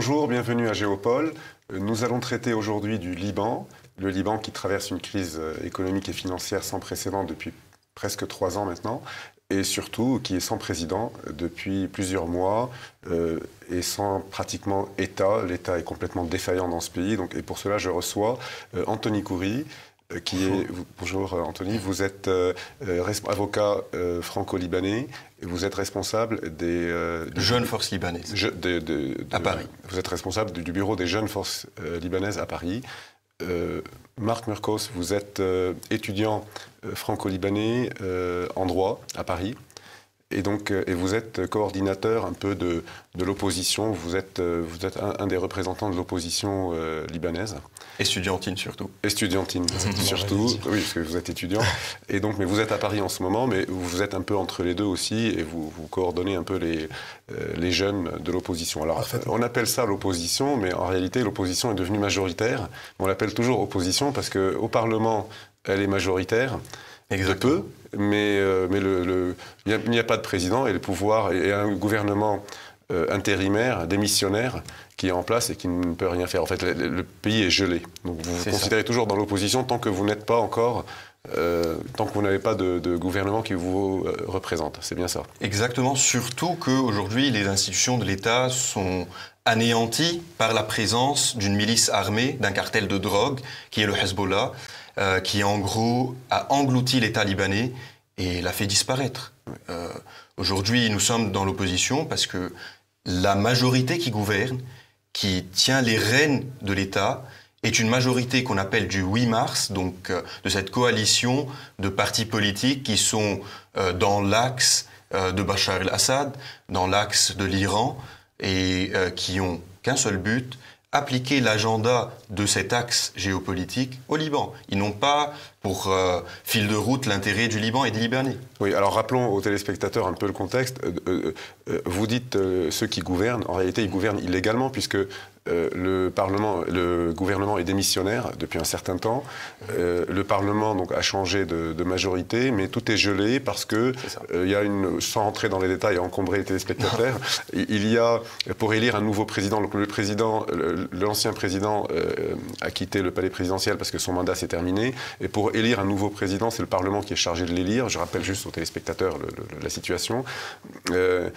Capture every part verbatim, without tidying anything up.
Bonjour, bienvenue à Géopol. Nous allons traiter aujourd'hui du Liban, le Liban qui traverse une crise économique et financière sans précédent depuis presque trois ans maintenant, et surtout qui est sans président depuis plusieurs mois euh, et sans pratiquement État. L'État est complètement défaillant dans ce pays, donc, et pour cela je reçois euh, Anthony Khoury, euh, qui bonjour. est... Vous, bonjour Anthony, vous êtes euh, avocat euh, franco-libanais, et vous êtes responsable des... Euh, du, Jeunes Forces Libanaises. Je, de, de, de, à Paris. Vous êtes responsable du, du bureau des Jeunes Forces euh, Libanaises à Paris. Euh, Marc Murkos, vous êtes euh, étudiant euh, franco-libanais euh, en droit à Paris, et, donc, euh, et vous êtes coordinateur un peu de, de l'opposition, vous êtes, euh, vous êtes un, un des représentants de l'opposition euh, libanaise. Estudiantine surtout. Estudiantine surtout, oui, parce que vous êtes étudiant. Et donc, mais vous êtes à Paris en ce moment, mais vous êtes un peu entre les deux aussi, et vous, vous coordonnez un peu les, euh, les jeunes de l'opposition. Alors, on appelle ça l'opposition, mais en réalité, l'opposition est devenue majoritaire. On l'appelle toujours opposition parce qu'au Parlement, elle est majoritaire. Exactement. De peu, mais, euh, mais le, le, il n'y a, a pas de président et le pouvoir et un gouvernement euh, intérimaire, démissionnaire, qui est en place et qui ne peut rien faire. En fait, le, le pays est gelé. Donc vous vous considérez ça. toujours dans l'opposition tant que vous n'êtes pas encore, euh, tant que vous n'avez pas de, de gouvernement qui vous euh, représente. C'est bien ça. Exactement, surtout qu'aujourd'hui, les institutions de l'État sont anéanties par la présence d'une milice armée, d'un cartel de drogue, qui est le Hezbollah, Euh, qui en gros a englouti l'État libanais et l'a fait disparaître. Euh, Aujourd'hui, nous sommes dans l'opposition parce que la majorité qui gouverne, qui tient les rênes de l'État, est une majorité qu'on appelle du huit mars, donc euh, de cette coalition de partis politiques qui sont euh, dans l'axe euh, de Bachar el-Assad, dans l'axe de l'Iran, et euh, qui ont qu'un seul but, appliquer l'agenda de cet axe géopolitique au Liban. Ils n'ont pas pour euh, fil de route l'intérêt du Liban et des Libanais. Oui, alors rappelons aux téléspectateurs un peu le contexte. Euh, euh, vous dites euh, ceux qui gouvernent, en réalité ils gouvernent illégalement puisque euh, le Parlement, le gouvernement est démissionnaire depuis un certain temps. Euh, le Parlement donc, a changé de, de majorité, mais tout est gelé parce que euh, il y a une, sans entrer dans les détails et encombrer les téléspectateurs, il y a, pour élire un nouveau président, donc le président, l'ancien président euh, a quitté le palais présidentiel parce que son mandat s'est terminé, et pour élire un nouveau président, c'est le Parlement qui est chargé de l'élire. Je rappelle juste aux téléspectateurs le, le, la situation. Euh,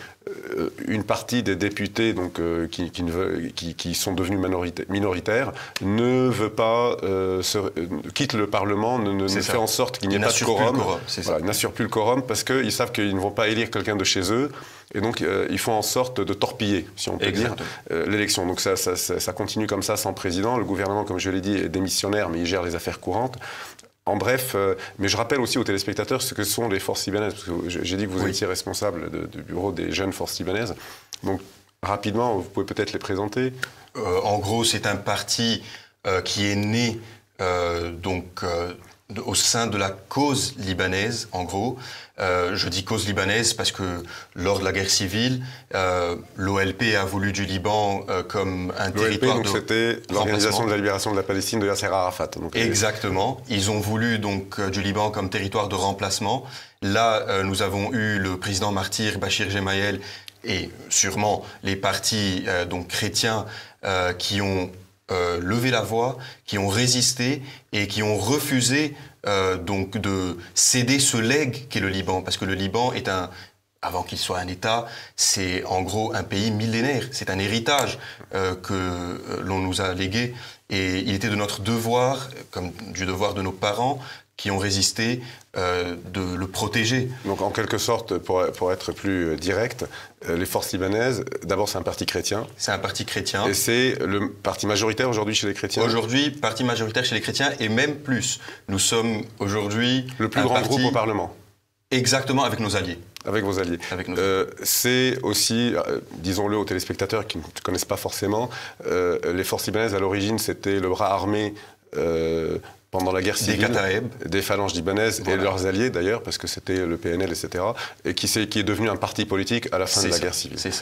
une partie des députés donc, euh, qui, qui, ne veulent, qui, qui sont devenus minoritaires ne veut pas, euh, se, euh, quitte le Parlement, ne, ne fait en sorte qu'il n'y ait pas de quorum. Voilà, ils n'assurent plus le quorum parce qu'ils savent qu'ils ne vont pas élire quelqu'un de chez eux. Et donc, euh, ils font en sorte de torpiller, si on peut Exactement. dire, euh, l'élection. Donc, ça, ça, ça, ça continue comme ça, sans président. Le gouvernement, comme je l'ai dit, est démissionnaire, mais il gère les affaires courantes. En bref, euh, mais je rappelle aussi aux téléspectateurs ce que sont les forces libanaises, parce que j'ai dit que vous oui. étiez responsable de, du bureau des jeunes forces libanaises. Donc, rapidement, vous pouvez peut-être les présenter. Euh, en gros, c'est un parti euh, qui est né euh, donc, euh, de, au sein de la cause libanaise, en gros. Euh, je dis cause libanaise parce que lors de la guerre civile, euh, l'O L P a voulu du Liban euh, comme un territoire donc de c'était l'Organisation de la libération de la Palestine de Yasser Arafat. Donc, Exactement. Ils ont voulu donc euh, du Liban comme territoire de remplacement. Là, euh, nous avons eu le président martyr Bachir Gemayel et sûrement les partis euh, donc chrétiens euh, qui ont euh, levé la voix, qui ont résisté et qui ont refusé Euh, donc de céder ce legs qu'est le Liban, parce que le Liban est un, avant qu'il soit un État, c'est en gros un pays millénaire, c'est un héritage euh, que euh, l'on nous a légué, et il était de notre devoir, comme du devoir de nos parents, qui ont résisté, euh, de le protéger. Donc en quelque sorte, pour, pour être plus direct, euh, les forces libanaises, d'abord c'est un parti chrétien. C'est un parti chrétien. Et c'est le parti majoritaire aujourd'hui chez les chrétiens. Aujourd'hui, parti majoritaire chez les chrétiens, et même plus. Nous sommes aujourd'hui le plus grand parti... groupe au Parlement. Exactement, avec nos alliés. Avec vos alliés. Avec nos euh, c'est aussi, euh, disons-le aux téléspectateurs qui ne connaissent pas forcément, euh, les forces libanaises, à l'origine, c'était le bras armé euh, pendant la guerre civile, des Kataeb, des phalanges libanaises voilà. et leurs alliés d'ailleurs, parce que c'était le P N L, et cetera, et qui, est, qui est devenu un parti politique à la fin de la ça, guerre civile. C'est ça.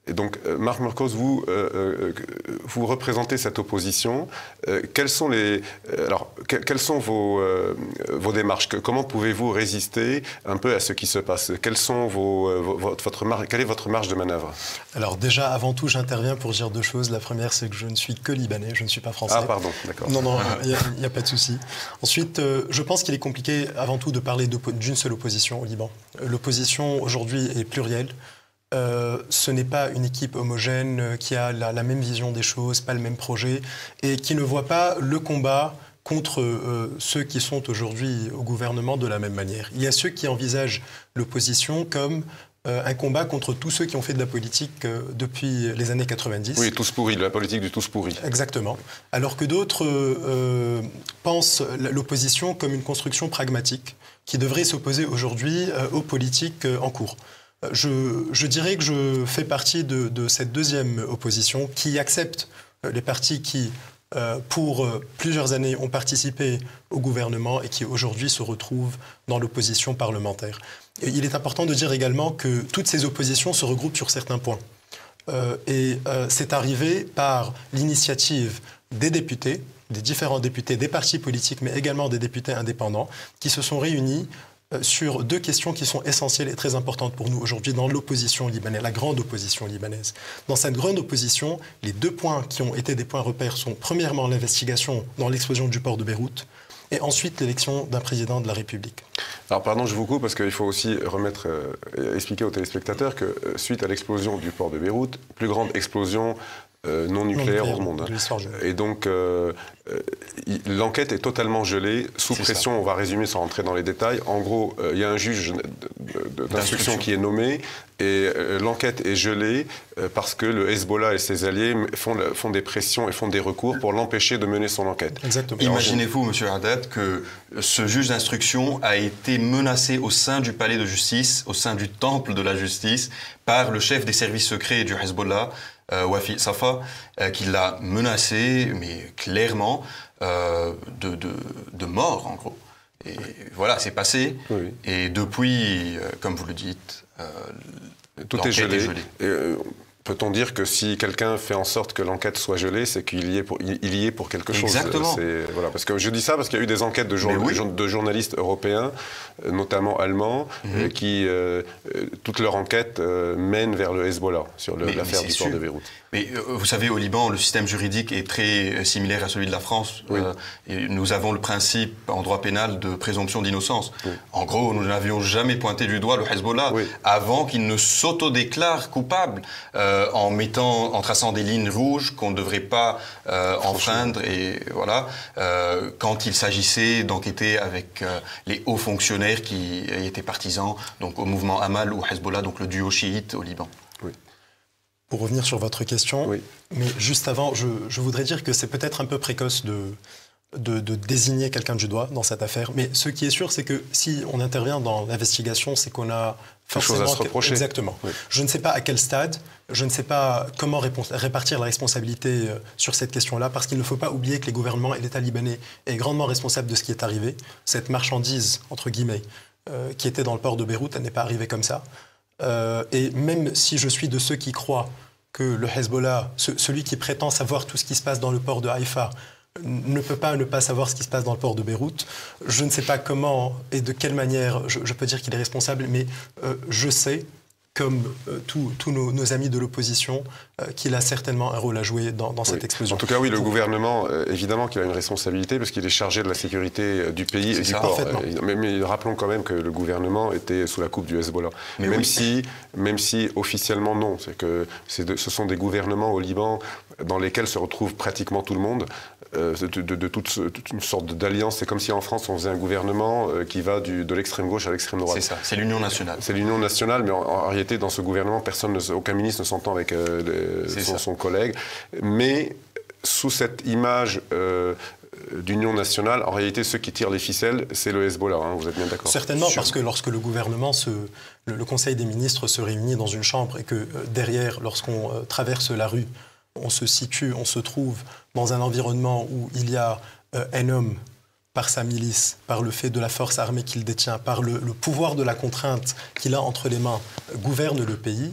Et donc, euh, Marc Mercos, vous, euh, euh, vous représentez cette opposition. Euh, quelles sont les, euh, alors, que, quelles sont vos, euh, vos démarches? que, Comment pouvez-vous résister un peu à ce qui se passe? Quelles sont vos, euh, votre, votre mar- Quelle est votre marge de manœuvre? Alors déjà, avant tout, j'interviens pour dire deux choses. La première, c'est que je ne suis que libanais, je ne suis pas français. Ah, pardon, d'accord. Non, non, il n'y a, a pas de souci. Ensuite, euh, je pense qu'il est compliqué, avant tout, de parler d'une seule opposition au Liban. L'opposition, aujourd'hui, est plurielle. Euh, ce n'est pas une équipe homogène euh, qui a la, la même vision des choses, pas le même projet, et qui ne voit pas le combat contre euh, ceux qui sont aujourd'hui au gouvernement de la même manière. Il y a ceux qui envisagent l'opposition comme euh, un combat contre tous ceux qui ont fait de la politique euh, depuis les années quatre-vingt-dix. Oui, tous pourris, la politique du tous pourri. Exactement. Alors que d'autres euh, pensent l'opposition comme une construction pragmatique qui devrait s'opposer aujourd'hui euh, aux politiques euh, en cours. Je, je dirais que je fais partie de, de cette deuxième opposition qui accepte les partis qui, euh, pour plusieurs années, ont participé au gouvernement et qui aujourd'hui se retrouvent dans l'opposition parlementaire. Et il est important de dire également que toutes ces oppositions se regroupent sur certains points. Euh, et euh, c'est arrivé par l'initiative des députés, des différents députés, des partis politiques, mais également des députés indépendants, qui se sont réunis sur deux questions qui sont essentielles et très importantes pour nous aujourd'hui dans l'opposition libanaise, la grande opposition libanaise. Dans cette grande opposition, les deux points qui ont été des points repères sont premièrement l'investigation dans l'explosion du port de Beyrouth et ensuite l'élection d'un président de la République. Alors pardon, je vous coupe parce qu'il faut aussi remettre, euh, expliquer aux téléspectateurs que euh, suite à l'explosion du port de Beyrouth, plus grande explosion Euh, non nucléaire au monde. Et donc, euh, euh, l'enquête est totalement gelée, sous c'est pression, ça. On va résumer sans rentrer dans les détails. En gros, il euh, y a un juge d'instruction qui est nommé et euh, l'enquête est gelée euh, parce que le Hezbollah et ses alliés font, font des pressions et font des recours pour l'empêcher de mener son enquête. Exactement. Imaginez-vous, monsieur Haddad, que ce juge d'instruction a été menacé au sein du palais de justice, au sein du temple de la justice, par le chef des services secrets du Hezbollah, Euh, Wafi Safa, euh, qui l'a menacé, mais clairement, euh, de, de, de mort, en gros. Et voilà, c'est passé. Oui. Et depuis, euh, comme vous le dites, euh, tout est gelé. Est gelé. Et, euh, peut-on dire que si quelqu'un fait en sorte que l'enquête soit gelée, c'est qu'il y est pour, il y est pour quelque chose? Exactement. Voilà, parce que je dis ça parce qu'il y a eu des enquêtes de, jour, oui. de journalistes européens, notamment allemands, mm-hmm. qui, euh, toute leur enquête euh, mène vers le Hezbollah sur l'affaire du port de Beyrouth. Mais euh, vous savez, au Liban, le système juridique est très similaire à celui de la France. Oui. Euh, et nous avons le principe en droit pénal de présomption d'innocence. Oui. En gros, nous n'avions jamais pointé du doigt le Hezbollah oui. avant qu'il ne s'autodéclare coupable euh, en mettant, en traçant des lignes rouges qu'on ne devrait pas euh, enfreindre. Et voilà, euh, quand il s'agissait d'enquêter avec euh, les hauts fonctionnaires qui étaient partisans, donc au mouvement Amal ou Hezbollah, donc le duo chiite au Liban. Oui. Pour revenir sur votre question, oui. mais juste avant, je, je voudrais dire que c'est peut-être un peu précoce de, de, de désigner quelqu'un du doigt dans cette affaire. Mais ce qui est sûr, c'est que si on intervient dans l'investigation, c'est qu'on a forcément... Quelque chose à se reprocher. Exactement. Oui. Je ne sais pas à quel stade, je ne sais pas comment répartir la responsabilité sur cette question-là, parce qu'il ne faut pas oublier que les gouvernements et l'État libanais est grandement responsable de ce qui est arrivé. Cette marchandise, entre guillemets, euh, qui était dans le port de Beyrouth, elle n'est pas arrivée comme ça. Euh, et même si je suis de ceux qui croient que le Hezbollah, ce, celui qui prétend savoir tout ce qui se passe dans le port de Haïfa, ne peut pas ne pas savoir ce qui se passe dans le port de Beyrouth, je ne sais pas comment et de quelle manière je, je peux dire qu'il est responsable, mais euh, je sais, comme euh, tous nos, nos amis de l'opposition, euh, qu'il a certainement un rôle à jouer dans, dans cette oui. explosion. En tout cas, oui, le Pour... gouvernement, euh, évidemment qu'il a une responsabilité, parce qu'il est chargé de la sécurité euh, du pays et du ça, port. Euh, mais, mais rappelons quand même que le gouvernement était sous la coupe du Hezbollah. Mais même, oui. si, même si, officiellement, non. C'est que de, ce sont des gouvernements au Liban dans lesquels se retrouve pratiquement tout le monde, euh, de, de, de toute, toute une sorte d'alliance. C'est comme si en France, on faisait un gouvernement euh, qui va du, de l'extrême gauche à l'extrême droite. C'est ça, c'est l'Union nationale. C'est l'Union nationale, mais en, en réalité, dans ce gouvernement, personne ne, aucun ministre ne s'entend avec euh, les, son, son collègue. Mais sous cette image euh, d'union nationale, en réalité, ceux qui tirent les ficelles, c'est le Hezbollah. Hein, vous êtes bien d'accord? Certainement, Sur... parce que lorsque le gouvernement, se, le, le Conseil des ministres se réunit dans une chambre et que euh, derrière, lorsqu'on euh, traverse la rue, on se situe, on se trouve dans un environnement où il y a euh, un homme par sa milice, par le fait de la force armée qu'il détient, par le, le pouvoir de la contrainte qu'il a entre les mains, gouverne le pays.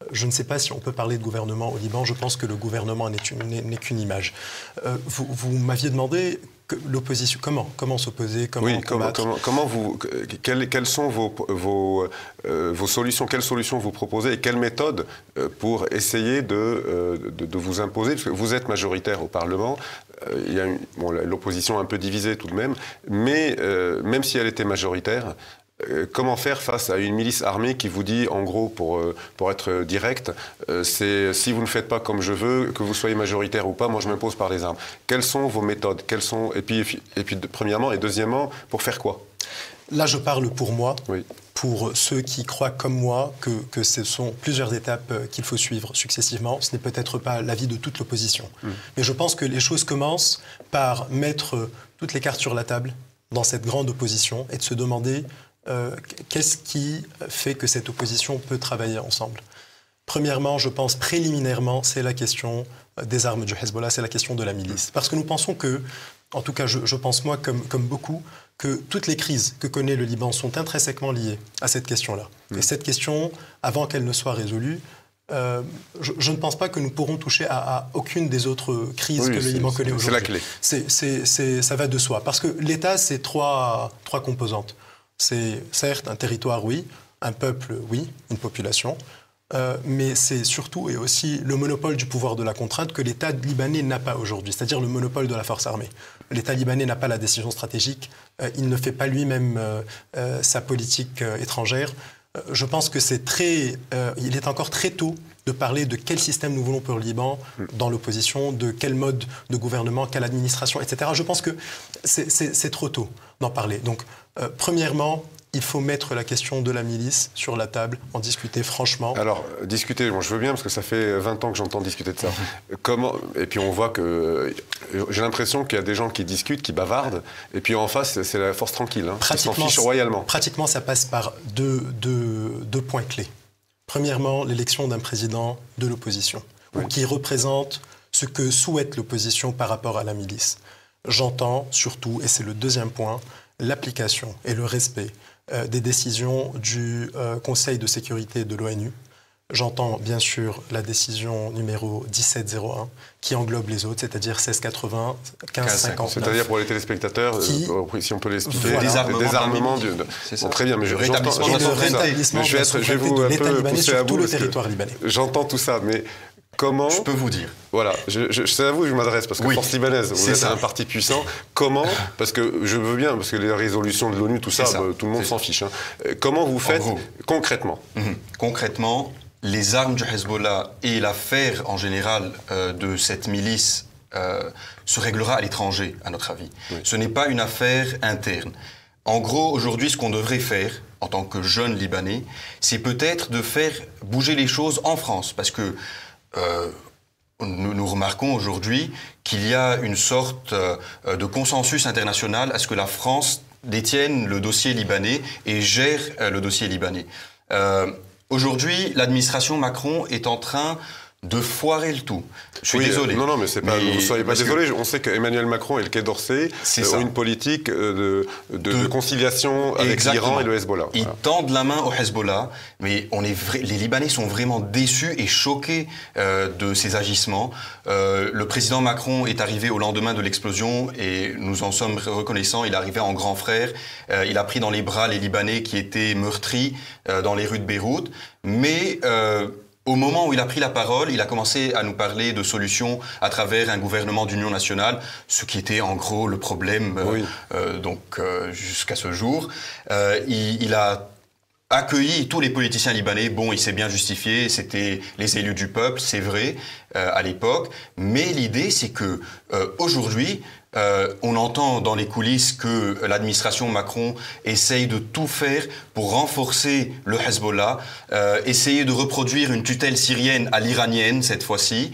je ne sais pas si on peut parler de gouvernement au Liban. Je pense que le gouvernement n'est qu'une image. Euh, vous vous m'aviez demandé que l'opposition, comment comment s'opposer, comment oui, combattre. Comment, comment vous, quelles, quelles sont vos, vos, euh, vos solutions, quelles solutions vous proposez et quelles méthodes euh, pour essayer de, euh, de, de vous imposer, parce que vous êtes majoritaire au Parlement. Euh, il y a bon, l'opposition un peu divisée tout de même, mais euh, même si elle était majoritaire, euh, comment faire face à une milice armée qui vous dit, en gros, pour, euh, pour être direct, euh, c'est si vous ne faites pas comme je veux, que vous soyez majoritaire ou pas, moi je m'impose par les armes. Quelles sont vos méthodes? Quelles sont, et puis, et puis premièrement, et deuxièmement, pour faire quoi? Là, je parle pour moi, oui. pour ceux qui croient comme moi que, que ce sont plusieurs étapes qu'il faut suivre successivement. Ce n'est peut-être pas l'avis de toute l'opposition. Mmh. Mais je pense que les choses commencent par mettre toutes les cartes sur la table dans cette grande opposition et de se demander euh, qu'est-ce qui fait que cette opposition peut travailler ensemble. Premièrement, je pense préliminairement, c'est la question des armes du Hezbollah, c'est la question de la milice. Parce que nous pensons que, en tout cas je, je pense moi comme, comme beaucoup, que toutes les crises que connaît le Liban sont intrinsèquement liées à cette question-là. Mmh. Et cette question, avant qu'elle ne soit résolue, euh, je, je ne pense pas que nous pourrons toucher à, à aucune des autres crises oui, que le Liban connaît aujourd'hui. C'est la clé. C'est, c'est, c'est, ça va de soi. Parce que l'État, c'est trois, trois composantes. C'est certes un territoire, oui, un peuple, oui, une population, euh, mais c'est surtout et aussi le monopole du pouvoir de la contrainte que l'État libanais n'a pas aujourd'hui, c'est-à-dire le monopole de la force armée. L'État libanais n'a pas la décision stratégique, euh, il ne fait pas lui-même euh, euh, sa politique euh, étrangère. Euh, je pense que c'est très, euh, il est encore très tôt de parler de quel système nous voulons pour le Liban dans l'opposition, de quel mode de gouvernement, quelle administration, et cetera. Je pense que c'est, c'est, c'est trop tôt d'en parler. Donc, euh, premièrement, il faut mettre la question de la milice sur la table, en discuter franchement. Alors, discuter, bon, je veux bien, parce que ça fait vingt ans que j'entends discuter de ça. Comment, et puis on voit que... J'ai l'impression qu'il y a des gens qui discutent, qui bavardent, et puis en face, c'est la force tranquille. Hein, pratiquement, ils s'en fichent royalement. Pratiquement, ça passe par deux, deux, deux points clés. Premièrement, l'élection d'un président de l'opposition, oui. qui représente ce que souhaite l'opposition par rapport à la milice. J'entends surtout, et c'est le deuxième point, l'application et le respect euh, des décisions du euh, Conseil de sécurité de l'ONU. J'entends bien sûr la décision numéro dix-sept zéro un qui englobe les autres, c'est-à-dire seize quatre-vingts, quinze cinquante-neuf. C'est-à-dire pour les téléspectateurs, qui, euh, si on peut l'expliquer, voilà. désarmement, désarmement du... C'est bon, très bien, mais je, j'entends, et le rétablissement je vais, être, je vais vous de un l'État peu libanais pousser sur à tout bout, le territoire libanais. J'entends tout ça, mais comment... Je peux vous dire. Voilà, je, je, c'est à vous que je m'adresse, parce que oui, Force libanaise, vous êtes ça. un parti puissant. Comment, parce que je veux bien, parce que les résolutions de l'ONU, tout ça, ça. Bah, tout le monde s'en fiche. Hein. Comment vous faites concrètement mmh. Concrètement, les armes du Hezbollah et l'affaire en général euh, de cette milice euh, se réglera à l'étranger, à notre avis. Oui. Ce n'est pas une affaire interne. En gros, aujourd'hui, ce qu'on devrait faire, en tant que jeunes Libanais, c'est peut-être de faire bouger les choses en France. Parce que euh, nous, nous remarquons aujourd'hui qu'il y a une sorte euh, de consensus international à ce que la France détienne le dossier libanais et gère euh, le dossier libanais. Euh, Aujourd'hui, l'administration Macron est en train de foirer le tout. Je suis oui, désolé. Non, non, mais c'est pas. Mais vous ne soyez pas désolé. Que... On sait qu'Emmanuel Macron et le Quai d'Orsay euh, ont une politique de, de, de, de conciliation avec l'Iran et le Hezbollah. Ils voilà. tendent la main au Hezbollah, mais on est vra... les Libanais sont vraiment déçus et choqués euh, de ces agissements. Euh, le président Macron est arrivé au lendemain de l'explosion et nous en sommes reconnaissants. Il est arrivé en grand frère. Euh, il a pris dans les bras les Libanais qui étaient meurtris euh, dans les rues de Beyrouth. Mais euh, au moment où il a pris la parole, il a commencé à nous parler de solutions à travers un gouvernement d'union nationale, ce qui était en gros le problème oui. euh, donc euh, jusqu'à ce jour. Euh, il, il a accueilli tous les politiciens libanais. Bon, il s'est bien justifié, c'était les élus du peuple, c'est vrai, euh, à l'époque. Mais l'idée, c'est que euh, aujourd'hui, Euh, on entend dans les coulisses que l'administration Macron essaye de tout faire pour renforcer le Hezbollah, euh, essayer de reproduire une tutelle syrienne à l'iranienne cette fois-ci.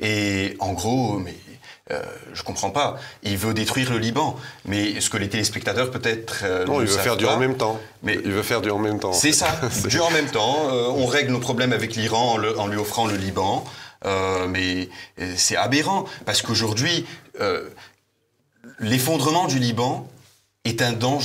Et en gros, mais euh, je comprends pas. Il veut détruire le Liban, mais ce que les téléspectateurs peut-être euh, non, il veut faire du en même temps. Mais il veut faire du en même temps. C'est ça, du en même temps. Euh, on règle nos problèmes avec l'Iran en, le, en lui offrant le Liban, euh, mais euh, c'est aberrant parce qu'aujourd'hui. Euh, L'effondrement du Liban est un danger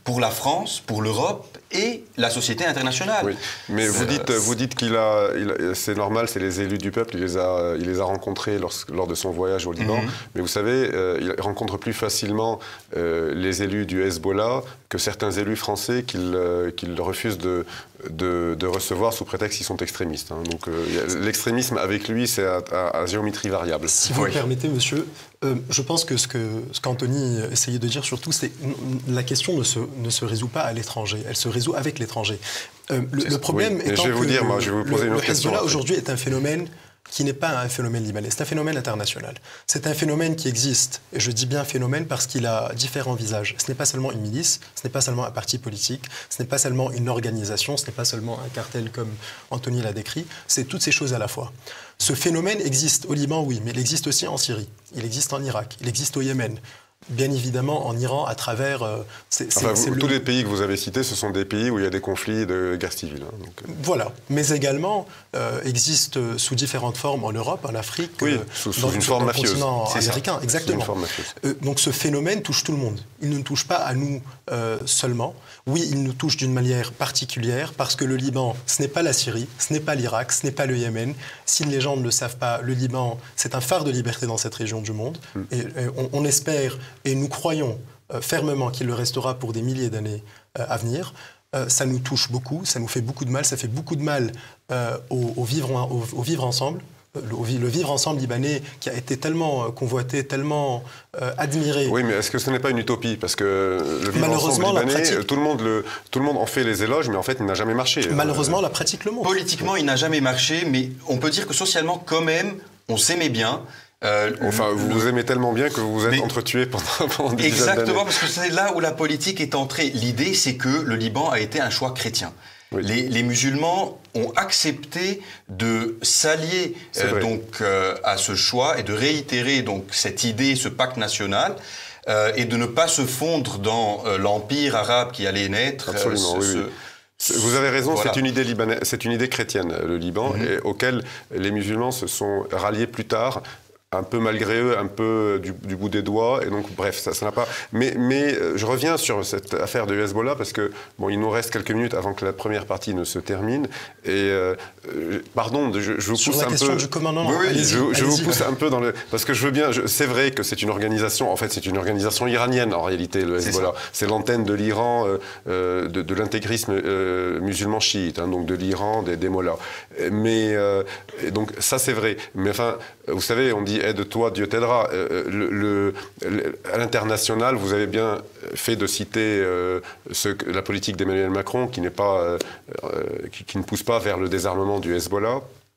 pour la France, pour l'Europe et la société internationale. Oui, mais vous dites, vous dites qu'il a, il, c'est normal, c'est les élus du peuple, il les a, il les a rencontrés lors, lors de son voyage au Liban, mm-hmm. mais vous savez, euh, il rencontre plus facilement euh, les élus du Hezbollah que certains élus français qu'il euh, qu'il refuse de, de, de recevoir sous prétexte qu'ils sont extrémistes. Hein. Donc euh, l'extrémisme avec lui, c'est à, à, à géométrie variable. Si vous oui. me permettez, monsieur, euh, je pense que ce que ce qu'Anthony essayait de dire surtout, c'est la question ne se, ne se résout pas à l'étranger, elle se résout avec l'étranger. Euh, le, le problème oui, étant je vais vous que dire, moi, je vais vous poser le, une autre le question. Hezbollah aujourd'hui est un phénomène qui n'est pas un phénomène libanais, c'est un phénomène international. C'est un phénomène qui existe, et je dis bien phénomène parce qu'il a différents visages. Ce n'est pas seulement une milice, ce n'est pas seulement un parti politique, ce n'est pas seulement une organisation, ce n'est pas seulement un cartel comme Anthony l'a décrit, c'est toutes ces choses à la fois. Ce phénomène existe au Liban, oui, mais il existe aussi en Syrie, il existe en Irak, il existe au Yémen. Bien évidemment, en Iran, à travers... Euh, c'est, c'est, enfin, vous, c'est le... tous les pays que vous avez cités, ce sont des pays où il y a des conflits de guerre civile. Hein, donc, euh... Voilà. Mais également, euh, existent sous différentes formes en Europe, en Afrique, oui, euh, sous, sous dans, une sur forme le mafieuse. continent c'est américain. Ça. Exactement. Sous une forme mafieuse. Euh, donc ce phénomène touche tout le monde. Il ne nous touche pas à nous euh, seulement. Oui, il nous touche d'une manière particulière parce que le Liban, ce n'est pas la Syrie, ce n'est pas l'Irak, ce n'est pas le Yémen. Si les gens ne le savent pas, le Liban, c'est un phare de liberté dans cette région du monde. Mm. Et, et on, on espère, et nous croyons Euh, fermement qu'il le restera pour des milliers d'années euh, à venir. Euh, ça nous touche beaucoup, ça nous fait beaucoup de mal, ça fait beaucoup de mal euh, au, au, vivre, au, au vivre ensemble. Le, le vivre ensemble libanais qui a été tellement convoité, tellement euh, admiré. Oui, mais est-ce que ce n'est pas une utopie? Parce que le vivre Malheureusement, ensemble libanais, pratique... tout, le monde le, tout le monde en fait les éloges, mais en fait, il n'a jamais marché. Malheureusement, euh... la pratique le montre. Politiquement, il n'a jamais marché, mais on peut dire que socialement, quand même, on s'aimait bien. Euh, enfin, vous le... vous aimez tellement bien que vous vous êtes mais... entretués pendant, pendant des dizaines d'années. Exactement, parce que c'est là où la politique est entrée. L'idée, c'est que le Liban a été un choix chrétien. Oui. Les, les musulmans ont accepté de s'allier euh, donc euh, à ce choix et de réitérer donc cette idée, ce pacte national. Euh, et de ne pas se fondre dans euh, l'empire arabe qui allait naître. Absolument, euh, ce, oui, oui. Vous avez raison, voilà. c'est une idée libanaise, c'est une idée chrétienne, le Liban, mm-hmm. et auquel les musulmans se sont ralliés plus tard. Un peu malgré eux, un peu du, du bout des doigts, et donc bref, ça, ça n'a pas. Mais, mais euh, je reviens sur cette affaire de Hezbollah parce que bon, il nous reste quelques minutes avant que la première partie ne se termine. Et euh, euh, pardon, je, je vous sur pousse la un question peu. Du commandant, oui, oui, je, je vous pousse un peu dans le parce que je veux bien. Je, c'est vrai que c'est une organisation. En fait, c'est une organisation iranienne en réalité, le Hezbollah. C'est, c'est l'antenne de l'Iran, euh, euh, de, de l'intégrisme euh, musulman chiite, hein, donc de l'Iran, des, des mollahs. Mais euh, et donc ça, c'est vrai. Mais enfin, vous savez, on dit aide-toi, Dieu t'aidera. Euh, le, le, le, à l'international, vous avez bien fait de citer euh, ce, la politique d'Emmanuel Macron qui, n'est pas, euh, qui, qui ne pousse pas vers le désarmement du Hezbollah.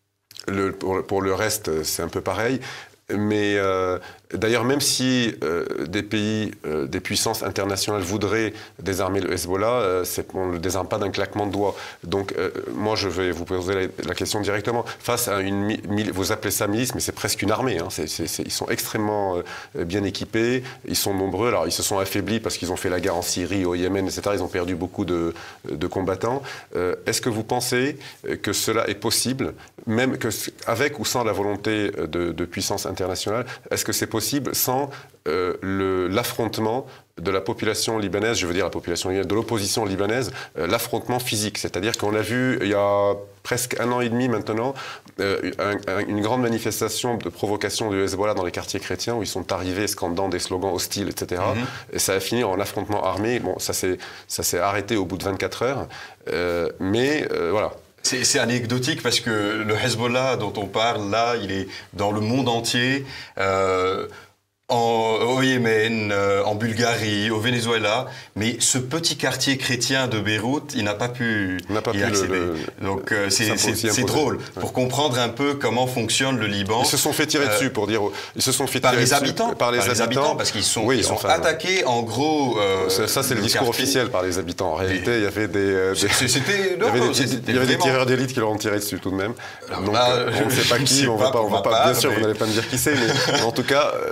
Le, pour, pour le reste, c'est un peu pareil. Mais euh, d'ailleurs, même si euh, des pays, euh, des puissances internationales voudraient désarmer le Hezbollah, euh, c'est, on ne le désarme pas d'un claquement de doigts. Donc, euh, moi, je vais vous poser la, la question directement. Face à une, mille, vous appelez ça milice, mais c'est presque une armée. Hein. C'est, c'est, c'est, ils sont extrêmement euh, bien équipés, ils sont nombreux. Alors, ils se sont affaiblis parce qu'ils ont fait la guerre en Syrie, au Yémen, et cetera. Ils ont perdu beaucoup de, de combattants. Euh, est-ce que vous pensez que cela est possible, même que, avec ou sans la volonté de, de puissance internationale? Internationale, est-ce que c'est possible sans euh, le, l'affrontement de la population libanaise, je veux dire la population libanaise, de l'opposition libanaise, euh, l'affrontement physique? C'est-à-dire qu'on a vu il y a presque un an et demi maintenant euh, un, un, une grande manifestation de provocation du Hezbollah dans les quartiers chrétiens où ils sont arrivés scandant des slogans hostiles, et cetera. Mm-hmm. Et ça a fini en affrontement armé. Bon, ça s'est, ça s'est arrêté au bout de vingt-quatre heures, euh, mais euh, voilà. C'est, c'est anecdotique parce que le Hezbollah dont on parle là, il est dans le monde entier, euh, en, au Yémen, euh, en Bulgarie, au Venezuela, mais ce petit quartier chrétien de Beyrouth, il n'a pas pu n'a pas y pu accéder. Le, le, Donc euh, c'est, c'est, c'est drôle, ouais. Pour comprendre un peu comment fonctionne le Liban. Ils se sont fait tirer euh, dessus, pour dire... Ils se sont fait par tirer les habitants, dessus, par les par habitants. Les habitants parce qu'ils sont, oui, ils sont enfin, attaqués, en gros... Euh, ça, ça, c'est le, le discours quartier. Officiel par les habitants. En réalité, il y avait des... Euh, des c'était, non, il y avait des, c'était il y avait des tireurs d'élite qui leur ont tiré dessus, tout de même. Alors, Donc, là, on ne sait pas qui, on va pas... Bien sûr, vous n'allez pas me dire qui c'est, mais en tout cas, moi, je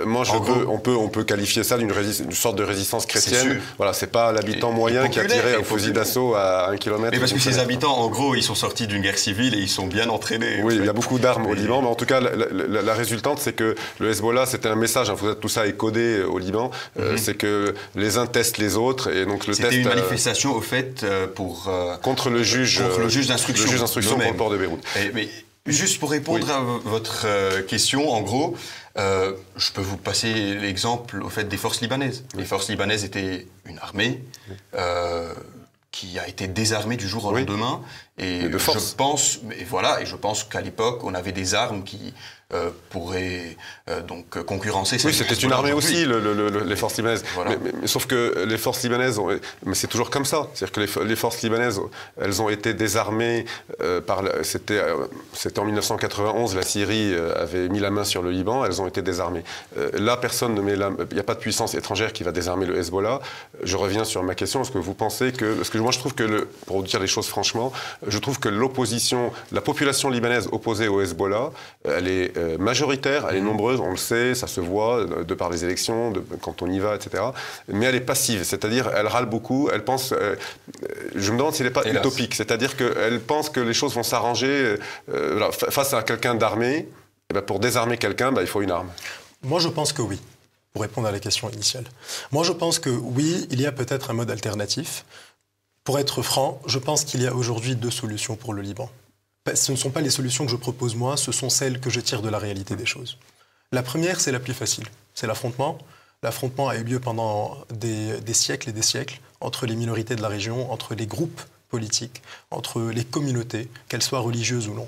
peut, on, peut, on peut qualifier ça d'une une sorte de résistance chrétienne. Voilà, c'est pas l'habitant moyen qui a tiré au fusil d'assaut à un kilomètre. Mais parce que ces habitants, en gros, ils sont sortis d'une guerre civile et ils sont bien entraînés. Oui, il y a beaucoup d'armes au Liban, mais en tout cas, la, la, la résultante, c'est que le Hezbollah, c'était un message, hein, tout ça est codé au Liban, mm-hmm. euh, c'est que les uns testent les autres, et donc le test... C'était une manifestation, euh, au fait, euh, pour... Euh, contre le juge, contre le juge d'instruction. Le juge d'instruction pour le port de Beyrouth. Et, mais juste pour répondre oui. à votre euh, question, en gros, euh, je peux vous passer l'exemple, au fait, des forces libanaises. Oui. Les forces libanaises étaient une armée... Oui. Euh, qui a été désarmé du jour au oui. lendemain. Et, et de force. Je pense, et voilà, et je pense qu'à l'époque, on avait des armes qui euh, pourraient euh, donc concurrencer. Oui, c'était une armée aussi, le, le, le, les forces libanaises. Voilà. Mais, mais, mais sauf que les forces libanaises, ont, mais c'est toujours comme ça. C'est-à-dire que les, les forces libanaises, elles ont été désarmées euh, par. C'était euh, en mille neuf cent quatre-vingt-onze, la Syrie euh, avait mis la main sur le Liban, elles ont été désarmées. Euh, là, personne ne met la. Il n'y a pas de puissance étrangère qui va désarmer le Hezbollah. Je reviens sur ma question. Est-ce que vous pensez que. Parce que moi, je trouve que, le, pour dire les choses franchement, je trouve que l'opposition, la population libanaise opposée au Hezbollah, elle est euh, majoritaire, elle est nombreuse, on le sait, ça se voit de, de par les élections, de, quand on y va, et cetera. Mais elle est passive, c'est-à-dire elle râle beaucoup, elle pense... Euh, je me demande s'il n'est pas Hélas. utopique, c'est-à-dire qu'elle pense que les choses vont s'arranger euh, voilà, face à quelqu'un d'armé. Eh ben, pour désarmer quelqu'un, ben, il faut une arme. Moi, je pense que oui, pour répondre à la question initiale. Moi, je pense que oui, il y a peut-être un mode alternatif. Pour être franc, je pense qu'il y a aujourd'hui deux solutions pour le Liban. Ce ne sont pas les solutions que je propose moi, ce sont celles que je tire de la réalité des choses. La première, c'est la plus facile, c'est l'affrontement. L'affrontement a eu lieu pendant des, des siècles et des siècles entre les minorités de la région, entre les groupes politiques, entre les communautés, qu'elles soient religieuses ou non.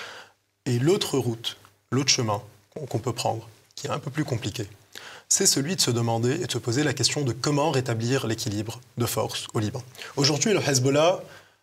Et l'autre route, l'autre chemin qu'on peut prendre, qui est un peu plus compliqué, c'est celui de se demander et de se poser la question de comment rétablir l'équilibre de force au Liban. Aujourd'hui, le Hezbollah,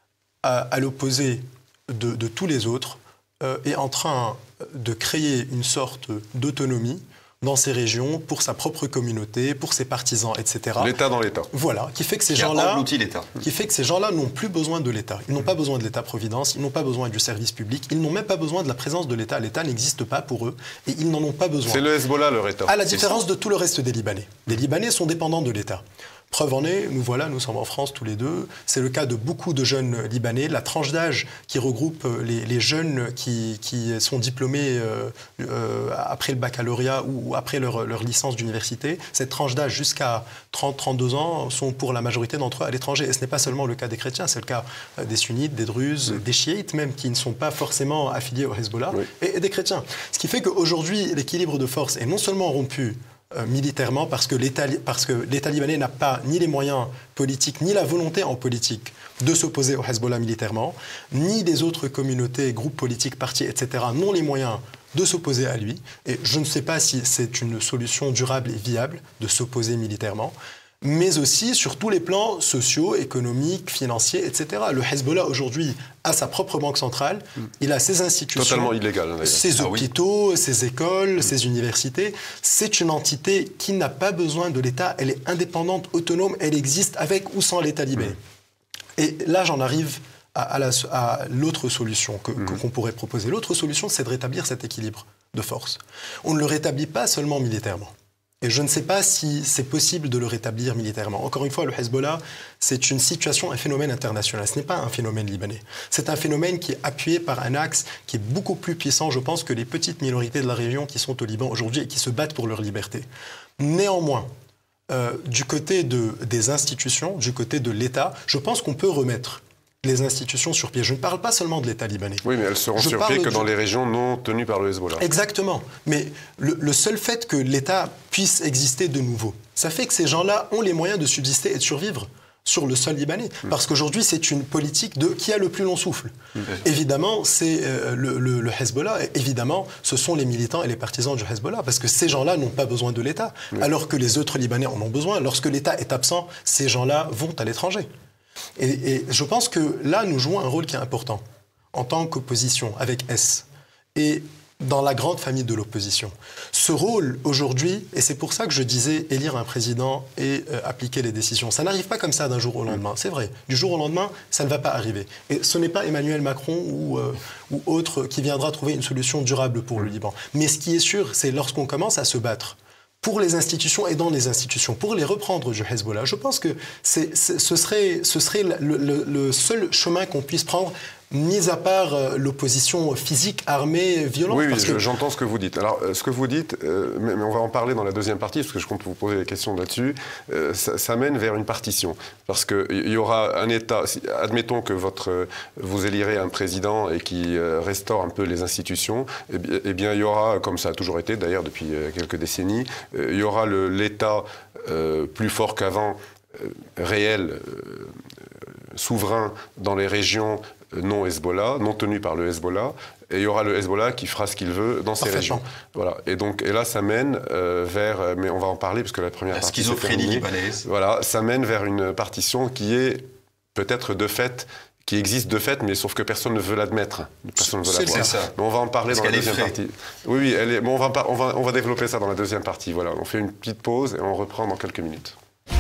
à, à l'opposé de, de tous les autres, euh, est en train de créer une sorte d'autonomie dans ces régions, pour sa propre communauté, pour ses partisans, et cetera. L'État dans l'État. Voilà, qui fait que ces qui gens-là, l'État. qui fait que ces gens-là n'ont plus besoin de l'État. Ils n'ont pas besoin de l'État-providence, ils n'ont pas besoin du service public, ils n'ont même pas besoin de la présence de l'État. L'État n'existe pas pour eux et ils n'en ont pas besoin. C'est le Hezbollah leur État. À la différence de tout le reste des Libanais. Les Libanais sont dépendants de l'État. Preuve en est, nous voilà, nous sommes en France tous les deux. C'est le cas de beaucoup de jeunes Libanais. La tranche d'âge qui regroupe les, les jeunes qui, qui sont diplômés euh, euh, après le baccalauréat ou après leur, leur licence d'université, cette tranche d'âge jusqu'à trente à trente-deux ans sont pour la majorité d'entre eux à l'étranger. Et ce n'est pas seulement le cas des chrétiens, c'est le cas des sunnites, des druzes, oui. des chiites même, qui ne sont pas forcément affiliés au Hezbollah, oui. et, et des chrétiens. Ce qui fait qu'aujourd'hui, l'équilibre de force est non seulement rompu Euh, militairement, parce que l'État, parce que l'État libanais n'a pas ni les moyens politiques, ni la volonté en politique de s'opposer au Hezbollah militairement, ni des autres communautés, groupes politiques, partis, et cetera n'ont les moyens de s'opposer à lui. Et je ne sais pas si c'est une solution durable et viable de s'opposer militairement, mais aussi sur tous les plans sociaux, économiques, financiers, et cetera. Le Hezbollah, aujourd'hui, a sa propre banque centrale, il a ses institutions... Totalement illégal, d'ailleurs. Ses hôpitaux, ah oui. ses écoles, mmh. ses universités. C'est une entité qui n'a pas besoin de l'État, elle est indépendante, autonome, elle existe avec ou sans l'État libanais. Mmh. Et là, j'en arrive à, à, la, à l'autre solution que, mmh. qu'on pourrait proposer. L'autre solution, c'est de rétablir cet équilibre de force. On ne le rétablit pas seulement militairement. Et je ne sais pas si c'est possible de le rétablir militairement. Encore une fois, le Hezbollah, c'est une situation, un phénomène international. Ce n'est pas un phénomène libanais. C'est un phénomène qui est appuyé par un axe qui est beaucoup plus puissant, je pense, que les petites minorités de la région qui sont au Liban aujourd'hui et qui se battent pour leur liberté. Néanmoins, euh, du côté de, des institutions, du côté de l'État, je pense qu'on peut remettre les institutions sur pied. Je ne parle pas seulement de l'État libanais. Oui, mais elles seront je sur pied que dans les régions non tenues par le Hezbollah. Exactement. Mais le, le seul fait que l'État puisse exister de nouveau, ça fait que ces gens-là ont les moyens de subsister et de survivre sur le sol libanais. Mmh. Parce qu'aujourd'hui, c'est une politique de qui a le plus long souffle. Mmh. Évidemment, c'est euh, le, le, le Hezbollah. Évidemment, ce sont les militants et les partisans du Hezbollah. Parce que ces gens-là n'ont pas besoin de l'État. Mmh. Alors que les autres Libanais en ont besoin. Lorsque l'État est absent, ces gens-là vont à l'étranger. Et, et je pense que là, nous jouons un rôle qui est important en tant qu'opposition, avec S, et dans la grande famille de l'opposition. Ce rôle, aujourd'hui, et c'est pour ça que je disais élire un président et euh, appliquer les décisions, ça n'arrive pas comme ça d'un jour au lendemain, c'est vrai. Du jour au lendemain, ça ne va pas arriver. Et ce n'est pas Emmanuel Macron ou, euh, ou autre qui viendra trouver une solution durable pour le Liban. Mais ce qui est sûr, c'est lorsqu'on commence à se battre pour les institutions et dans les institutions, pour les reprendre du Hezbollah. Je pense que c'est, c'est, ce serait, ce serait le, le, le seul chemin qu'on puisse prendre, mis à part euh, l'opposition physique, armée, violente. Oui, oui parce que... j'entends ce que vous dites. Alors, euh, ce que vous dites, euh, mais, mais on va en parler dans la deuxième partie, parce que je compte vous poser des questions là-dessus, euh, ça, ça mène vers une partition. Parce qu'il y aura un État, si, admettons que votre, euh, vous élirez un président et qui euh, restaure un peu les institutions, eh bien, eh bien, il y aura, comme ça a toujours été d'ailleurs depuis euh, quelques décennies, euh, il y aura le, l'État euh, plus fort qu'avant, euh, réel, euh, souverain dans les régions non Hezbollah, non tenues par le Hezbollah, et il y aura le Hezbollah qui fera ce qu'il veut dans ces régions. Voilà. Et donc, et là, ça mène euh, vers, mais on va en parler parce que la première la partie, schizophrénie libanaise. Voilà, ça mène vers une partition qui est peut-être de fait, qui existe de fait, mais sauf que personne ne veut l'admettre, personne ne veut la voir. Ça. Mais on va en parler parce dans la deuxième partie. Oui, oui, elle est. Bon, on va on va on va développer ça dans la deuxième partie. Voilà, on fait une petite pause et on reprend dans quelques minutes.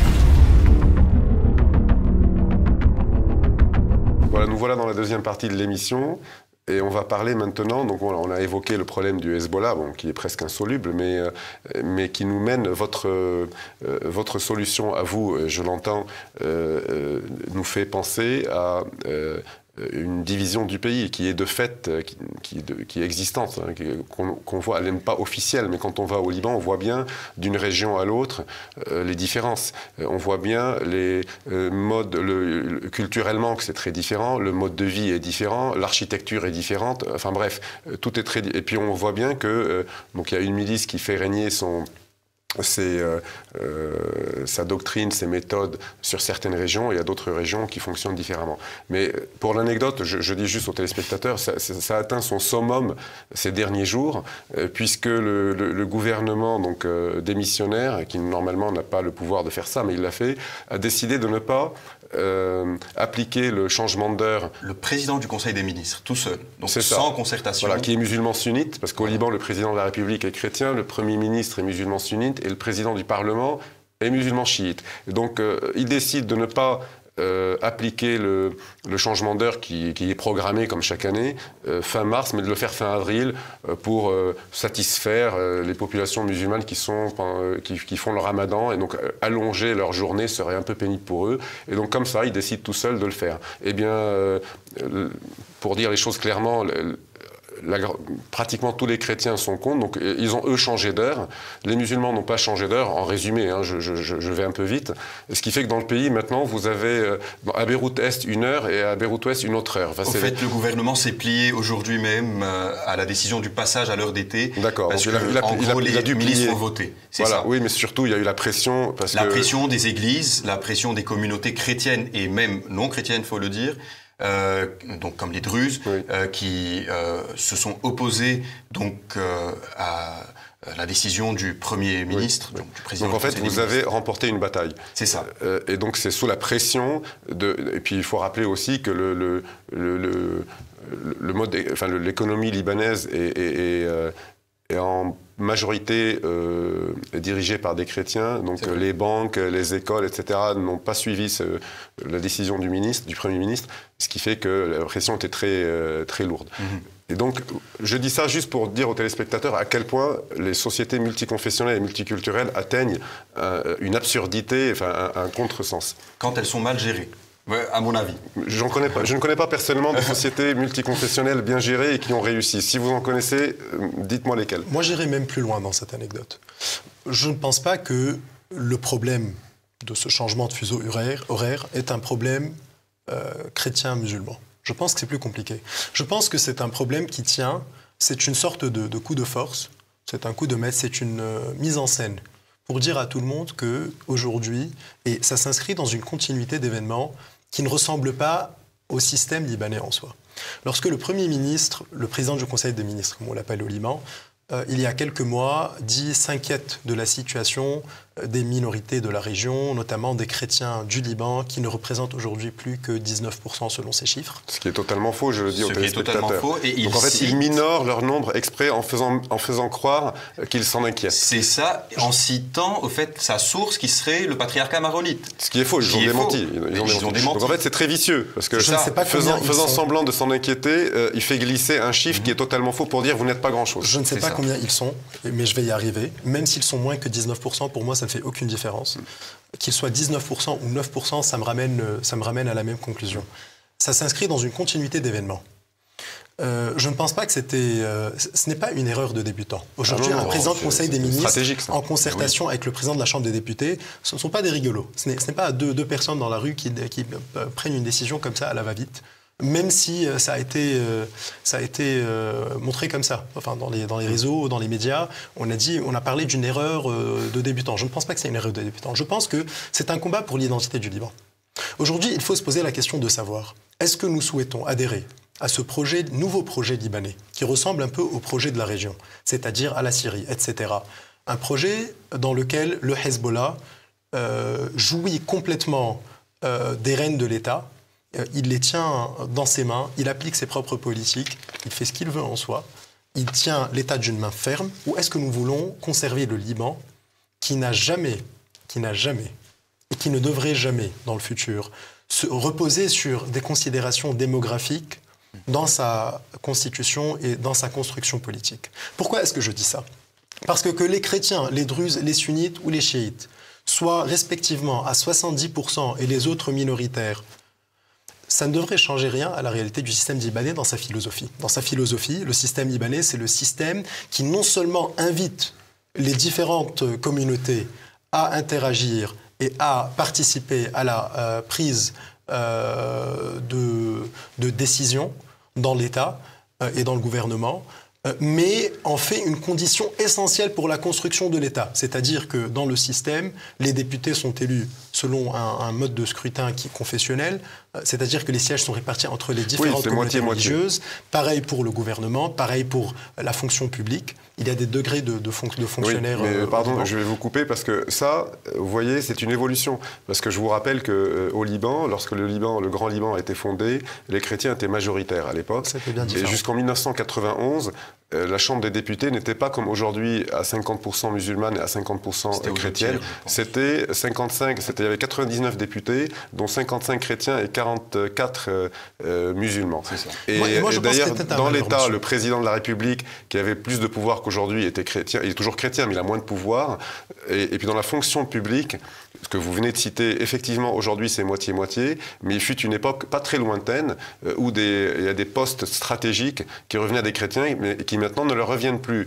Voilà, nous voilà dans la deuxième partie de l'émission et on va parler maintenant, donc voilà, on a évoqué le problème du Hezbollah, bon, qui est presque insoluble, mais, euh, mais qui nous mène, votre, euh, votre solution à vous, je l'entends, euh, euh, nous fait penser à euh, une division du pays qui est de fait, qui, qui, de, qui est existante, hein, qu'on, qu'on voit, elle n'est pas officielle, mais quand on va au Liban, on voit bien d'une région à l'autre euh, les différences. Euh, on voit bien les euh, modes, le, le, culturellement que c'est très différent, le mode de vie est différent, l'architecture est différente, enfin bref, euh, tout est très... Et puis on voit bien que euh, donc il y a une milice qui fait régner son... C'est euh, euh, sa doctrine, ses méthodes sur certaines régions, et il y a d'autres régions qui fonctionnent différemment. Mais pour l'anecdote, je, je dis juste aux téléspectateurs, ça, ça a atteint son summum ces derniers jours, euh, puisque le, le, le gouvernement donc, euh, démissionnaire, qui normalement n'a pas le pouvoir de faire ça, mais il l'a fait, a décidé de ne pas euh, appliquer le changement d'heure. Le président du Conseil des ministres, tout seul, donc c'est sans ça. concertation. Voilà, qui est musulman sunnite, parce qu'au Liban, le président de la République est chrétien, le Premier ministre est musulman sunnite, et le président du Parlement est musulman chiite. Et donc, euh, il décide de ne pas euh, appliquer le, le changement d'heure qui, qui est programmé comme chaque année, euh, fin mars, mais de le faire fin avril euh, pour euh, satisfaire euh, les populations musulmanes qui, sont, euh, qui, qui font le ramadan. Et donc, euh, allonger leur journée serait un peu pénible pour eux. Et donc, comme ça, il décide tout seul de le faire. Eh bien, euh, pour dire les choses clairement, le, La, pratiquement tous les chrétiens sont contre, donc ils ont eux changé d'heure. Les musulmans n'ont pas changé d'heure, en résumé, hein, je, je, je vais un peu vite. Ce qui fait que dans le pays, maintenant, vous avez euh, à Beyrouth-Est une heure et à Beyrouth-Ouest une autre heure. Enfin, en fait, les... le gouvernement s'est plié aujourd'hui même euh, à la décision du passage à l'heure d'été. D'accord. Parce donc que, il a, en il a, gros, il a, il a les ministres ont voté. C'est voilà, ça. Oui, mais surtout, il y a eu la pression. Parce la que... pression des églises, la pression des communautés chrétiennes et même non chrétiennes, il faut le dire. Euh, donc comme les Druzes, oui. euh, qui euh, se sont opposés donc euh, à la décision du Premier ministre, oui. donc du président. Donc en fait, vous avez remporté une bataille. C'est ça. Euh, et donc c'est sous la pression de. Et puis il faut rappeler aussi que le le le, le, le mode, enfin l'économie libanaise est, est, est, euh, est en majorité euh, dirigée par des chrétiens, donc euh, les banques, les écoles, et cetera n'ont pas suivi ce, la décision du ministre, du Premier ministre, ce qui fait que la pression était très, euh, très lourde. Mm-hmm. Et donc, je dis ça juste pour dire aux téléspectateurs à quel point les sociétés multiconfessionnelles et multiculturelles atteignent un, une absurdité, enfin un, un contresens. Quand elles sont mal gérées. Ouais, à mon avis. J'en connais pas. Je ne connais pas personnellement de sociétés multiconfessionnelles bien gérées et qui ont réussi. Si vous en connaissez, dites-moi lesquelles. Moi, j'irai même plus loin dans cette anecdote. Je ne pense pas que le problème de ce changement de fuseau horaire, horaire est un problème euh, chrétien-musulman. Je pense que c'est plus compliqué. Je pense que c'est un problème qui tient, c'est une sorte de, de coup de force, c'est un coup de maître, c'est une euh, mise en scène pour dire à tout le monde qu'aujourd'hui, et ça s'inscrit dans une continuité d'événements qui ne ressemble pas au système libanais en soi. Lorsque le Premier ministre, le président du Conseil des ministres, comme on l'appelle au Liban, euh, il y a quelques mois, dit s'inquiète de la situation des minorités de la région, notamment des chrétiens du Liban, qui ne représentent aujourd'hui plus que dix-neuf pour cent selon ces chiffres. Ce qui est totalement faux, je le dis aux téléspectateurs. Ce qui est totalement faux. Et Donc en fait, ils minorent leur nombre exprès en faisant, en faisant croire qu'ils s'en inquiètent. C'est ça, en citant au fait sa source qui serait le patriarcat maronite. Ce qui est faux, ils ont démenti. Ils, ils, ont ils ont démenti. Donc en fait, c'est très vicieux. Parce que je ne sais pas faisant, faisant sont... semblant de s'en inquiéter, euh, il fait glisser un chiffre mm-hmm. qui est totalement faux pour dire vous n'êtes pas grand-chose. Je ne sais pas ça. combien ils sont, mais je vais y arriver. Même s'ils sont moins que dix-neuf pour cent, pour moi, ça ne fait aucune différence. Qu'ils soient dix-neuf pour cent ou neuf pour cent, ça me ramène, ça me ramène à la même conclusion. Ça s'inscrit dans une continuité d'événements. Euh, je ne pense pas que c'était... Euh, ce n'est pas une erreur de débutant. Aujourd'hui, ah non, un président du Conseil des ministres, en concertation oui. avec le président de la Chambre des députés, ce ne sont pas des rigolos. Ce n'est, ce n'est pas deux, deux personnes dans la rue qui, qui euh, prennent une décision comme ça à la va-vite, même si euh, ça a été, euh, ça a été euh, montré comme ça. Enfin, dans les, dans les réseaux, dans les médias, on a, dit, on a parlé d'une erreur euh, de débutant. Je ne pense pas que c'est une erreur de débutant. Je pense que c'est un combat pour l'identité du Liban. Aujourd'hui, il faut se poser la question de savoir, est-ce que nous souhaitons adhérer à ce projet, nouveau projet libanais, qui ressemble un peu au projet de la région, c'est-à-dire à la Syrie, et cetera. Un projet dans lequel le Hezbollah euh, jouit complètement euh, des rênes de l'État, euh, il les tient dans ses mains, il applique ses propres politiques, il fait ce qu'il veut en soi, il tient l'État d'une main ferme, ou est-ce que nous voulons conserver le Liban qui n'a jamais, qui n'a jamais, et qui ne devrait jamais, dans le futur, se reposer sur des considérations démographiques dans sa constitution et dans sa construction politique. Pourquoi est-ce que je dis ça? Parce que que les chrétiens, les druzes, les sunnites ou les chiites soient respectivement à soixante-dix pour cent et les autres minoritaires, ça ne devrait changer rien à la réalité du système libanais dans sa philosophie. Dans sa philosophie, le système libanais, c'est le système qui non seulement invite les différentes communautés à interagir et à participer à la euh, prise Euh, de, de décision dans l'État euh, et dans le gouvernement, euh, mais en fait une condition essentielle pour la construction de l'État. C'est-à-dire que dans le système, les députés sont élus selon un, un mode de scrutin qui est confessionnel, euh, c'est-à-dire que les sièges sont répartis entre les différentes oui, communautés moitié, religieuses. Moitié. Pareil pour le gouvernement, pareil pour la fonction publique. Il y a des degrés de, de, fonc- de fonctionnaires. Oui, mais euh, pardon, je vais vous couper parce que ça, vous voyez, c'est une évolution. Parce que je vous rappelle qu'au euh, Liban, lorsque le Liban, le Grand Liban a été fondé, les chrétiens étaient majoritaires à l'époque. C'était bien différent. Et jusqu'en mille neuf cent quatre-vingt-onze, euh, la Chambre des députés n'était pas comme aujourd'hui à cinquante pour cent musulmane et à cinquante pour cent c'était chrétienne. C'était cinquante-cinq, c'était, il y avait quatre-vingt-dix-neuf députés, dont cinquante-cinq chrétiens et quarante-quatre euh, euh, musulmans. C'est ça. Et, moi, moi, et d'ailleurs, dans l'État, monsieur. le président de la République, qui avait plus de pouvoir qu'aujourd'hui, était chrétien. Il est toujours chrétien, mais il a moins de pouvoir. Et, et puis dans la fonction publique, ce que vous venez de citer, effectivement, aujourd'hui, c'est moitié-moitié, mais il fut une époque pas très lointaine euh, où des, il y a des postes stratégiques qui revenaient à des chrétiens, mais qui maintenant ne leur reviennent plus.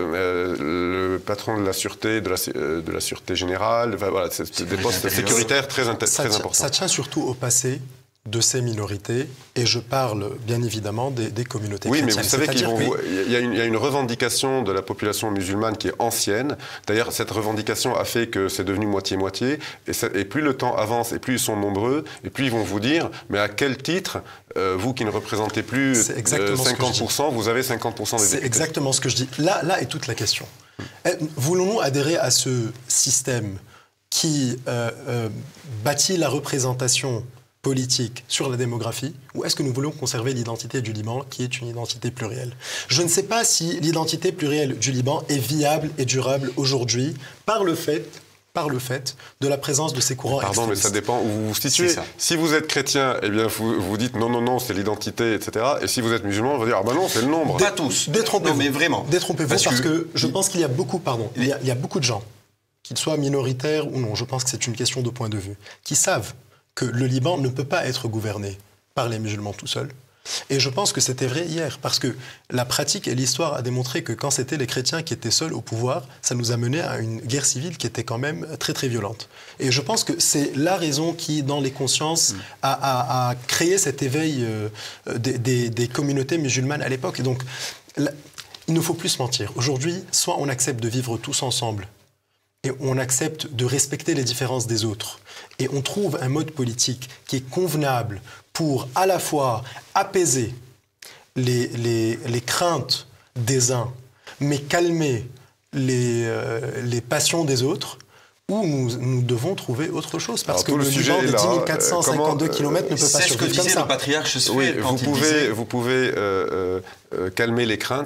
Euh, le patron de la sûreté, de la, euh, de la sûreté générale, enfin, voilà, c'est, c'est des postes sécuritaires très, inter- ça très tient, importants. Ça tient surtout au passé de ces minorités, et je parle bien évidemment des, des communautés oui, chrétiennes. Oui, mais vous savez qu'il que... y, y a une revendication de la population musulmane qui est ancienne. D'ailleurs, cette revendication a fait que c'est devenu moitié-moitié, et, ça, et plus le temps avance, et plus ils sont nombreux, et plus ils vont vous dire, mais à quel titre, euh, vous qui ne représentez plus euh, cinquante pour cent, vous avez cinquante pour cent des députés. C'est exactement ce que je dis. Là, là est toute la question. Hmm. Voulons-nous adhérer à ce système qui euh, euh, bâtit la représentation politique sur la démographie, ou est-ce que nous voulons conserver l'identité du Liban, qui est une identité plurielle? Je ne sais pas si l'identité plurielle du Liban est viable et durable aujourd'hui par le fait, par le fait de la présence de ces courants Pardon, extrémistes. mais ça dépend où vous vous situez. Si vous êtes chrétien, eh bien, vous, vous dites non, non, non, c'est l'identité, et cetera. Et si vous êtes musulman, on va dire ah ben non, c'est le nombre. Pas tous. Détrompez-vous. Non, mais vraiment. Détrompez-vous parce, parce que... que je il... pense qu'il y a beaucoup, pardon, il y a, il y a beaucoup de gens, qu'ils soient minoritaires ou non, je pense que c'est une question de point de vue, qui savent que le Liban ne peut pas être gouverné par les musulmans tout seuls. Et je pense que c'était vrai hier, parce que la pratique et l'histoire a démontré que quand c'était les chrétiens qui étaient seuls au pouvoir, ça nous a mené à une guerre civile qui était quand même très très violente. Et je pense que c'est la raison qui, dans les consciences, a, a, a créé cet éveil euh, des, des, des communautés musulmanes à l'époque. Et donc, là, il ne faut plus se mentir. Aujourd'hui, soit on accepte de vivre tous ensemble, et on accepte de respecter les différences des autres. Et on trouve un mode politique qui est convenable pour à la fois apaiser les, les, les craintes des uns, mais calmer les, euh, les passions des autres, où nous, nous devons trouver autre chose. Parce Alors, que le, le Liban de dix mille quatre cent cinquante-deux kilomètres ne peut pas survivre comme ça. C'est ce que disait le patriarche Sfeir oui, quand vous il pouvez, disait... Vous pouvez euh, euh, calmer les craintes,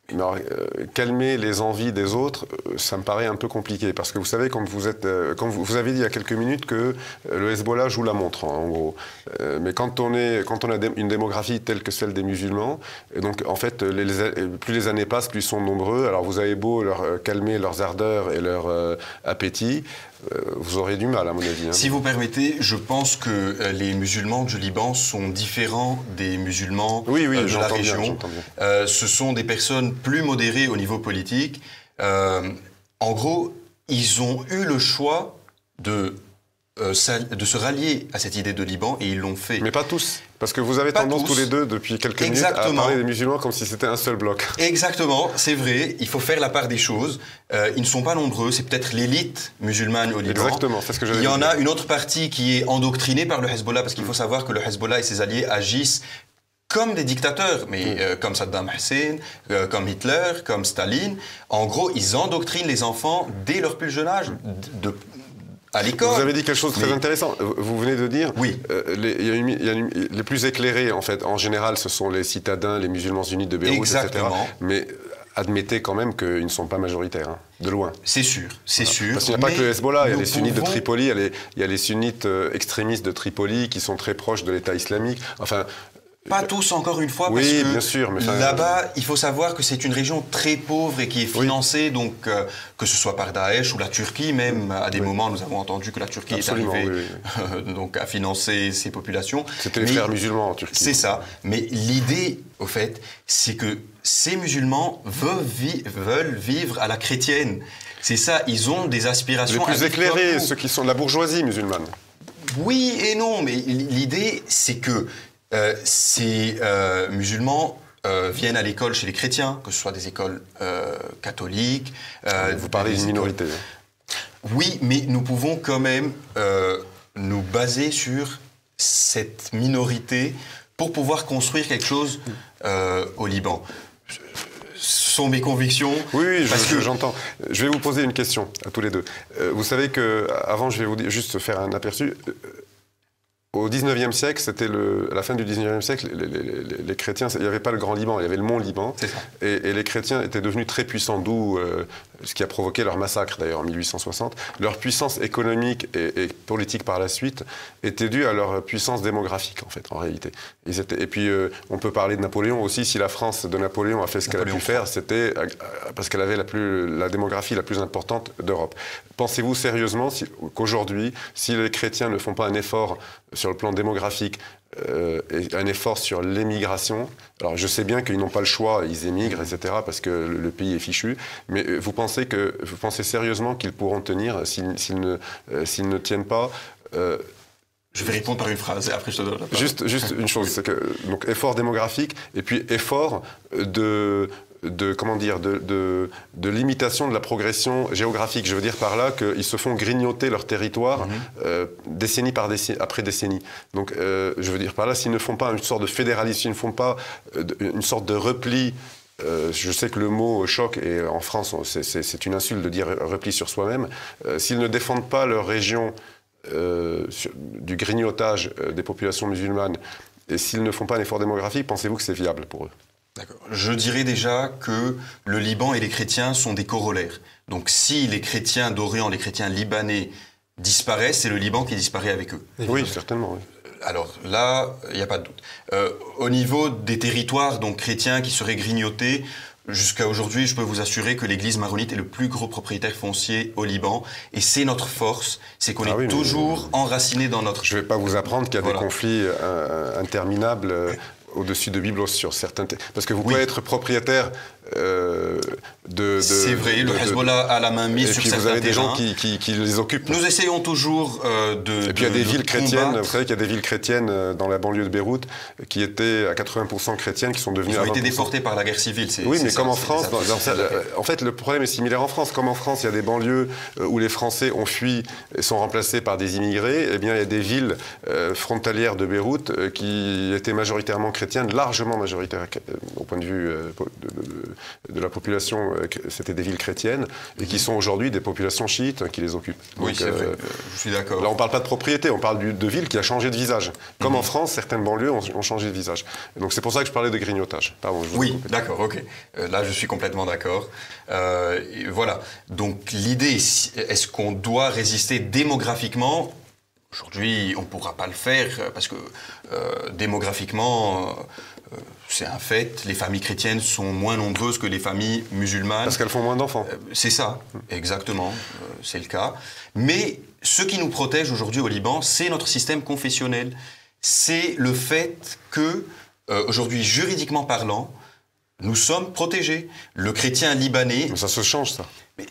Mais alors, euh, calmer les envies des autres, euh, ça me paraît un peu compliqué. Parce que vous savez, quand vous êtes, euh, quand vous, vous avez dit il y a quelques minutes que euh, le Hezbollah joue la montre, en, en gros. Euh, mais quand on, est, quand on a une démographie telle que celle des musulmans, et donc en fait, les, les, plus les années passent, plus ils sont nombreux. Alors vous avez beau leur euh, calmer leurs ardeurs et leur euh, appétit, euh, vous aurez du mal, à mon avis. Hein. Si vous permettez, je pense que euh, les musulmans du Liban sont différents des musulmans oui, oui, euh, de la région. Bien, bien. Euh, ce sont des personnes plus modérées au niveau politique. Euh, en gros, ils ont eu le choix de, euh, de se rallier à cette idée de Liban et ils l'ont fait. Mais pas tous. Parce que vous avez pas tendance tous. tous les deux, depuis quelques Exactement. minutes, à parler des musulmans comme si c'était un seul bloc. Exactement, c'est vrai, il faut faire la part des choses. Euh, ils ne sont pas nombreux, c'est peut-être l'élite musulmane au Liban. Exactement, c'est ce que j'allais dire. Il y en dire. a une autre partie qui est endoctrinée par le Hezbollah, parce qu'il faut savoir que le Hezbollah et ses alliés agissent comme des dictateurs, mais euh, comme Saddam Hussein, euh, comme Hitler, comme Staline. En gros, ils endoctrinent les enfants dès leur plus jeune âge, de, de à l'école. Vous avez dit quelque chose de très mais... intéressant. Vous venez de dire, oui. euh, les, y a une, y a une, les plus éclairés, en fait, en général, ce sont les citadins, les musulmans unis de Beyrouth, Exactement. et cetera. Mais admettez quand même qu'ils ne sont pas majoritaires, hein, de loin. C'est sûr, c'est voilà. sûr. Parce qu'il n'y a pas que le Hezbollah, il y a les pouvons... sunnites de Tripoli, il y a les, il y a les sunnites euh, extrémistes de Tripoli qui sont très proches de l'État islamique. Enfin... Pas tous, encore une fois, oui, parce que bien sûr, mais là-bas, il faut savoir que c'est une région très pauvre et qui est financée, oui. donc euh, que ce soit par Daesh ou la Turquie, même à des oui. moments, nous avons entendu que la Turquie Absolument, est arrivée oui, oui. Euh, donc à financer ces populations. C'était les frères musulmans en Turquie. C'est ça. Mais l'idée, au fait, c'est que ces musulmans veulent, vi veulent vivre à la chrétienne. C'est ça, ils ont des aspirations. Les plus éclairés, ceux qui sont de la bourgeoisie musulmane. Oui et non, mais l'idée, c'est que Euh, ces euh, musulmans euh, viennent à l'école chez les chrétiens, que ce soit des écoles euh, catholiques. Euh, Vous parlez d'une minorité. Hein. Oui, mais nous pouvons quand même euh, nous baser sur cette minorité pour pouvoir construire quelque chose euh, au Liban. Ce sont mes convictions. Oui, oui, parce je, que j'entends. Je vais vous poser une question à tous les deux. Euh, vous savez que, avant, je vais vous dire, juste faire un aperçu. Euh, Au dix-neuvième siècle, c'était le, à la fin du dix-neuvième siècle, les, les, les, les chrétiens, il n'y avait pas le Grand Liban, il y avait le Mont Liban, et, et les chrétiens étaient devenus très puissants, d'où euh, ce qui a provoqué leur massacre d'ailleurs en mille huit cent soixante. Leur puissance économique et, et politique par la suite était due à leur puissance démographique en fait, en réalité. Ils étaient, et puis euh, on peut parler de Napoléon aussi. Si la France de Napoléon a fait ce qu'elle a pu faire, c'était parce qu'elle avait la, plus, la démographie la plus importante d'Europe. Pensez-vous sérieusement si, qu'aujourd'hui, si les chrétiens ne font pas un effort sur le plan démographique, euh, et un effort sur l'émigration. Alors je sais bien qu'ils n'ont pas le choix, ils émigrent, et cetera, parce que le, le pays est fichu, mais vous pensez, que, vous pensez sérieusement qu'ils pourront tenir s'ils, s'ils, ne, euh, s'ils ne tiennent pas euh, Je vais répondre par une phrase et après je te donne la parole. Juste, juste une chose, c'est que donc effort démographique et puis effort de... de, comment dire, de, de, de limitation de la progression géographique. Je veux dire par là qu'ils se font grignoter leur territoire mm-hmm. euh, décennie par décennie, après décennie. Donc, euh, je veux dire par là, s'ils ne font pas une sorte de fédéralisme, s'ils ne font pas euh, une sorte de repli. Euh, je sais que le mot choc, et en France, c'est, c'est, c'est une insulte de dire repli sur soi-même. Euh, s'ils ne défendent pas leur région euh, sur, du grignotage euh, des populations musulmanes, et s'ils ne font pas un effort démographique, pensez-vous que c'est viable pour eux ? D'accord. Je dirais déjà que le Liban et les chrétiens sont des corollaires. Donc si les chrétiens d'Orient, les chrétiens libanais disparaissent, c'est le Liban qui disparaît avec eux. Oui, certainement. Oui. Alors là, il n'y a pas de doute. Euh, au niveau des territoires donc, chrétiens qui seraient grignotés, jusqu'à aujourd'hui, je peux vous assurer que l'église maronite est le plus gros propriétaire foncier au Liban. Et c'est notre force, c'est qu'on ah est oui, toujours mais... enraciné dans notre... Je ne vais pas vous apprendre qu'il y a voilà. des conflits euh, interminables... Euh, au-dessus de Byblos sur certains... Parce que vous oui. pouvez être propriétaire euh, de, de... C'est vrai, le Hezbollah a la main mise sur certains terrains. Et puis vous avez des gens qui, qui, qui les occupent. Nous essayons toujours euh, de... Et puis il y a des de villes chrétiennes, combattre. vous savez qu'il y a des villes chrétiennes dans la banlieue de Beyrouth qui étaient à quatre-vingts pour cent chrétiennes, qui sont devenues... Ils ont à vingt pour cent. été déportés par la guerre civile. C'est, oui, c'est mais ça, comme en France... Dans, dans, en fait, le problème est similaire en France. Comme en France, il y a des banlieues où les Français ont fui et sont remplacés par des immigrés, eh bien il y a des villes euh, frontalières de Beyrouth euh, qui étaient majoritairement chrétiennes, largement majoritaires au point de vue euh, de, de, de la population, c'était des villes chrétiennes, et qui sont aujourd'hui des populations chiites qui les occupent. Donc, oui, c'est euh, vrai, je suis d'accord. Là, on ne parle pas de propriété, on parle du, de villes qui a changé de visage. Comme mm-hmm. en France, certaines banlieues ont, ont changé de visage. Et donc c'est pour ça que je parlais de grignotage. Pardon, je oui, d'accord, ok. Euh, là, je suis complètement d'accord. Euh, voilà. Donc l'idée, est-ce qu'on doit résister démographiquement ? Aujourd'hui, on ne pourra pas le faire parce que euh, démographiquement, euh, c'est un fait. Les familles chrétiennes sont moins nombreuses que les familles musulmanes. Parce qu'elles font moins d'enfants. Euh, c'est ça, exactement. Euh, c'est le cas. Mais ce qui nous protège aujourd'hui au Liban, c'est notre système confessionnel. C'est le fait que, euh, aujourd'hui, juridiquement parlant, nous sommes protégés. Le chrétien libanais... Mais ça se change, ça. Mais,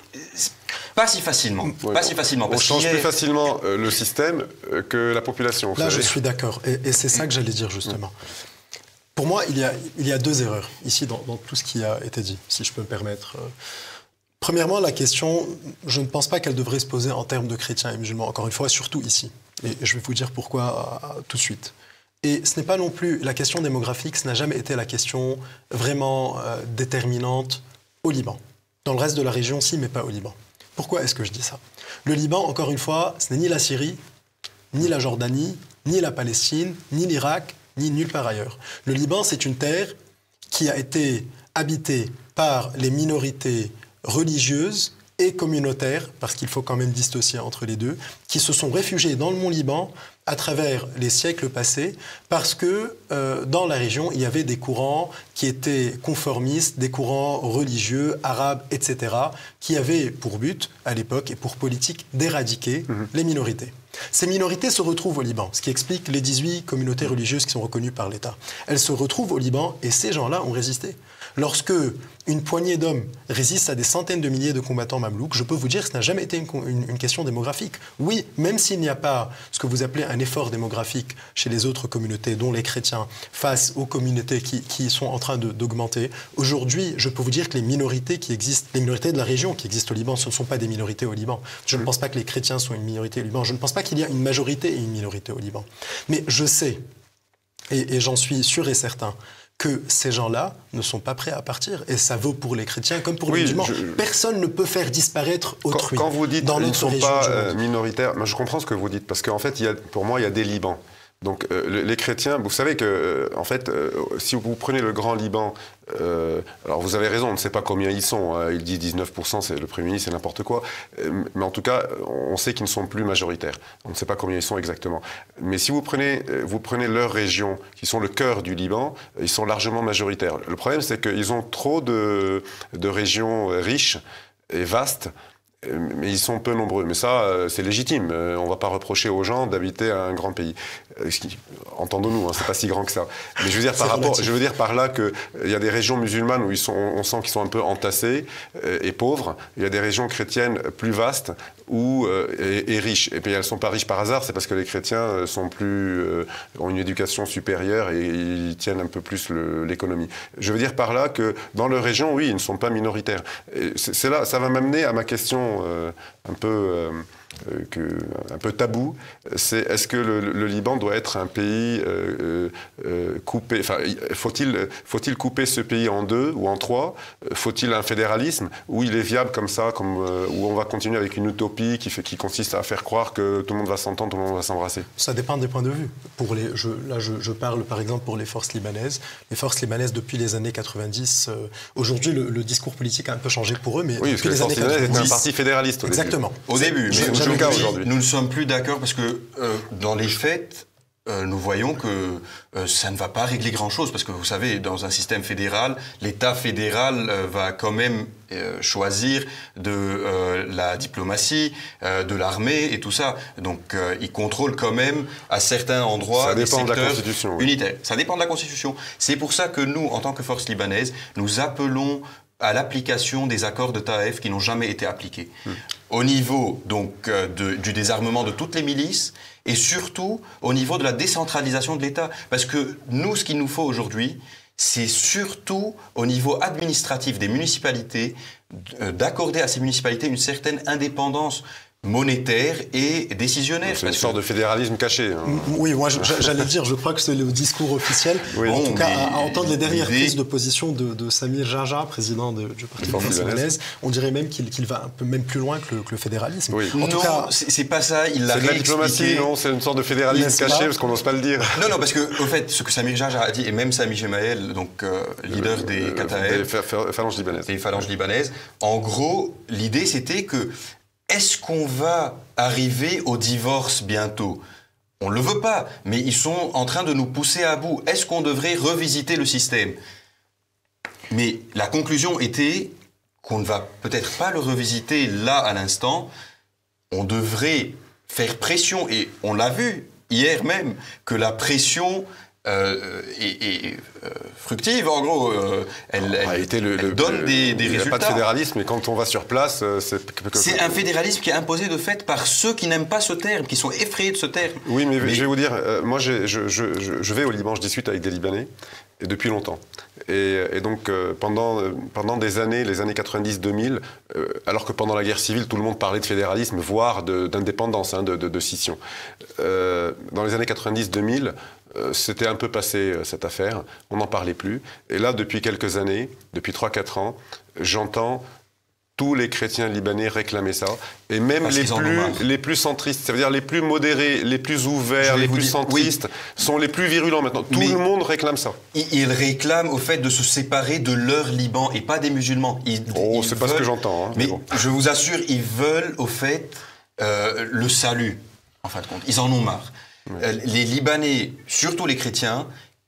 pas si facilement. Ouais, pas si facilement. On change plus facilement euh, le système euh, que la population. Là, je suis d'accord. Et, et c'est ça que j'allais dire, justement. Pour moi, il y a, il y a deux erreurs, ici, dans, dans tout ce qui a été dit, si je peux me permettre. Premièrement, la question, je ne pense pas qu'elle devrait se poser en termes de chrétiens et musulmans, encore une fois, surtout ici. Et je vais vous dire pourquoi euh, tout de suite. Et ce n'est pas non plus la question démographique, ce n'a jamais été la question vraiment euh, déterminante au Liban. Dans le reste de la région, si, mais pas au Liban. Pourquoi est-ce que je dis ça? Le Liban, encore une fois, ce n'est ni la Syrie, ni la Jordanie, ni la Palestine, ni l'Irak, ni nulle part ailleurs. Le Liban, c'est une terre qui a été habitée par les minorités religieuses et communautaires, parce qu'il faut quand même dissocier entre les deux, qui se sont réfugiées dans le Mont Liban à travers les siècles passés, parce que euh, dans la région, il y avait des courants qui étaient conformistes, des courants religieux, arabes, et cetera, qui avaient pour but, à l'époque, et pour politique, d'éradiquer mmh. les minorités. Ces minorités se retrouvent au Liban, ce qui explique les dix-huit communautés religieuses qui sont reconnues par l'État. Elles se retrouvent au Liban et ces gens-là ont résisté. Lorsque une poignée d'hommes résiste à des centaines de milliers de combattants mamelouks, je peux vous dire que ce n'a jamais été une, une, une question démographique. Oui, même s'il n'y a pas ce que vous appelez un effort démographique chez les autres communautés, dont les chrétiens, face aux communautés qui, qui sont en train de, d'augmenter, aujourd'hui, je peux vous dire que les minorités qui existent, les minorités de la région qui existent au Liban, ce ne sont pas des minorités au Liban. Je ne pense pas que les chrétiens sont une minorité au Liban. Je ne pense pas qu'il y a une majorité et une minorité au Liban. Mais je sais, et, et j'en suis sûr et certain, que ces gens-là ne sont pas prêts à partir. Et ça vaut pour les chrétiens comme pour oui, les musulmans. Je... Personne ne peut faire disparaître autrui. Quand, quand vous dites qu'ils ne sont pas euh, minoritaires, je comprends ce que vous dites, parce qu'en fait, il y a, pour moi, il y a des Libans. Donc euh, les chrétiens, vous savez que, euh, en fait, euh, si vous prenez le Grand Liban, euh, alors vous avez raison, on ne sait pas combien ils sont, hein, il dit dix-neuf pour cent, c'est, le Premier ministre, c'est n'importe quoi, euh, mais en tout cas, on sait qu'ils ne sont plus majoritaires. On ne sait pas combien ils sont exactement. Mais si vous prenez, vous prenez leurs régions, qui sont le cœur du Liban, ils sont largement majoritaires. Le problème, c'est qu'ils ont trop de, de régions riches et vastes, mais ils sont peu nombreux. Mais ça, c'est légitime. On ne va pas reprocher aux gens d'habiter un grand pays. Entendons-nous, hein, c'est pas si grand que ça. Mais je veux dire par rapport, je veux dire par là que il y a des régions musulmanes où ils sont, on sent qu'ils sont un peu entassés et pauvres. Il y a des régions chrétiennes plus vastes où, et, et riches. Et puis elles sont pas riches par hasard, c'est parce que les chrétiens sont plus, ont une éducation supérieure et ils tiennent un peu plus le, l'économie. Je veux dire par là que dans leur région, oui, ils ne sont pas minoritaires. Et c'est, c'est là, ça va m'amener à ma question euh, un peu. Euh, Euh, que, un peu tabou, c'est est-ce que le, le Liban doit être un pays euh, euh, coupé, enfin, faut-il, faut-il couper ce pays en deux ou en trois? Faut-il un fédéralisme où il est viable comme ça, comme, euh, où on va continuer avec une utopie qui, fait, qui consiste à faire croire que tout le monde va s'entendre, tout le monde va s'embrasser? Ça dépend des points de vue. Pour les, je, là, je, je parle par exemple pour les forces libanaises. Les forces libanaises, depuis les années quatre-vingt-dix, euh, aujourd'hui le, le discours politique a un peu changé pour eux, mais oui, depuis parce que les, les années quatre-vingt-dix... c'était un parti fédéraliste au Exactement. début. Au début, mais je, aujourd'hui, aujourd'hui, nous ne sommes plus d'accord parce que euh, dans les faits, euh, nous voyons que euh, ça ne va pas régler grand-chose parce que vous savez, dans un système fédéral, l'État fédéral euh, va quand même euh, choisir de euh, la diplomatie, euh, de l'armée et tout ça. Donc, euh, il contrôle quand même à certains endroits ça des dépend secteurs de la Constitution, oui. unitaires. Ça dépend de la Constitution. C'est pour ça que nous, en tant que force libanaise, nous appelons à l'application des accords de Taïf qui n'ont jamais été appliqués. Hum. Au niveau donc, euh, de, du désarmement de toutes les milices et surtout au niveau de la décentralisation de l'État. Parce que nous, ce qu'il nous faut aujourd'hui, c'est surtout au niveau administratif des municipalités, euh, d'accorder à ces municipalités une certaine indépendance. monétaire et décisionnaire. C'est une sorte de fédéralisme caché. Hein. Oui, moi j'allais dire, je crois que c'est le discours officiel. Oui. En tout cas, à, à entendre les dernières prises de position de, de Samir Jarjah, président de, du Parti démocratique libanais, on dirait même qu'il qu'il va un peu même plus loin que le, que le fédéralisme. Oui. En non, tout cas, c'est pas ça. Il l'a C'est de la diplomatie, non? C'est une sorte de fédéralisme caché parce qu'on n'ose pas le dire. Non, non, parce que au fait, ce que Samir Jarjah a dit, et même Sami Gemayel, donc euh, leader euh, des Qataris, des phalanges libanaises, des phalanges libanaises, en gros, l'idée c'était que est-ce qu'on va arriver au divorce bientôt? On ne le veut pas, mais ils sont en train de nous pousser à bout. Est-ce qu'on devrait revisiter le système? Mais la conclusion était qu'on ne va peut-être pas le revisiter là à l'instant. On devrait faire pression, et on l'a vu hier même, que la pression Euh, et, et euh, fructive, en gros, euh, elle, elle, été le, elle le, donne le, des, des il résultats. Il n'y a pas de fédéralisme, mais quand on va sur place, c'est... C'est un fédéralisme qui est imposé de fait par ceux qui n'aiment pas ce terme, qui sont effrayés de ce terme. Oui, mais, mais... je vais vous dire, euh, moi je, je, je, je vais au Liban, je discute avec des Libanais, et depuis longtemps. Et, et donc euh, pendant, pendant des années, les années quatre-vingt-dix deux mille, euh, alors que pendant la guerre civile, tout le monde parlait de fédéralisme, voire d'indépendance, hein, de, de, de scission. Euh, dans les années quatre-vingt-dix deux mille, Euh, c'était un peu passé, euh, cette affaire, on n'en parlait plus. Et là, depuis quelques années, depuis trois quatre ans, j'entends tous les chrétiens libanais réclamer ça. Et même les plus, les plus centristes, ça veut dire les plus modérés, les plus ouverts, les plus dire, centristes, oui. sont les plus virulents maintenant. Tout Mais le monde réclame ça. Ils réclament au fait de se séparer de leur Liban et pas des musulmans. Ils, oh, c'est pas ce que j'entends. Hein, mais bon. Je vous assure, ils veulent au fait euh, le salut, en fin de compte. Ils en ont marre. Ouais. Les Libanais, surtout les chrétiens,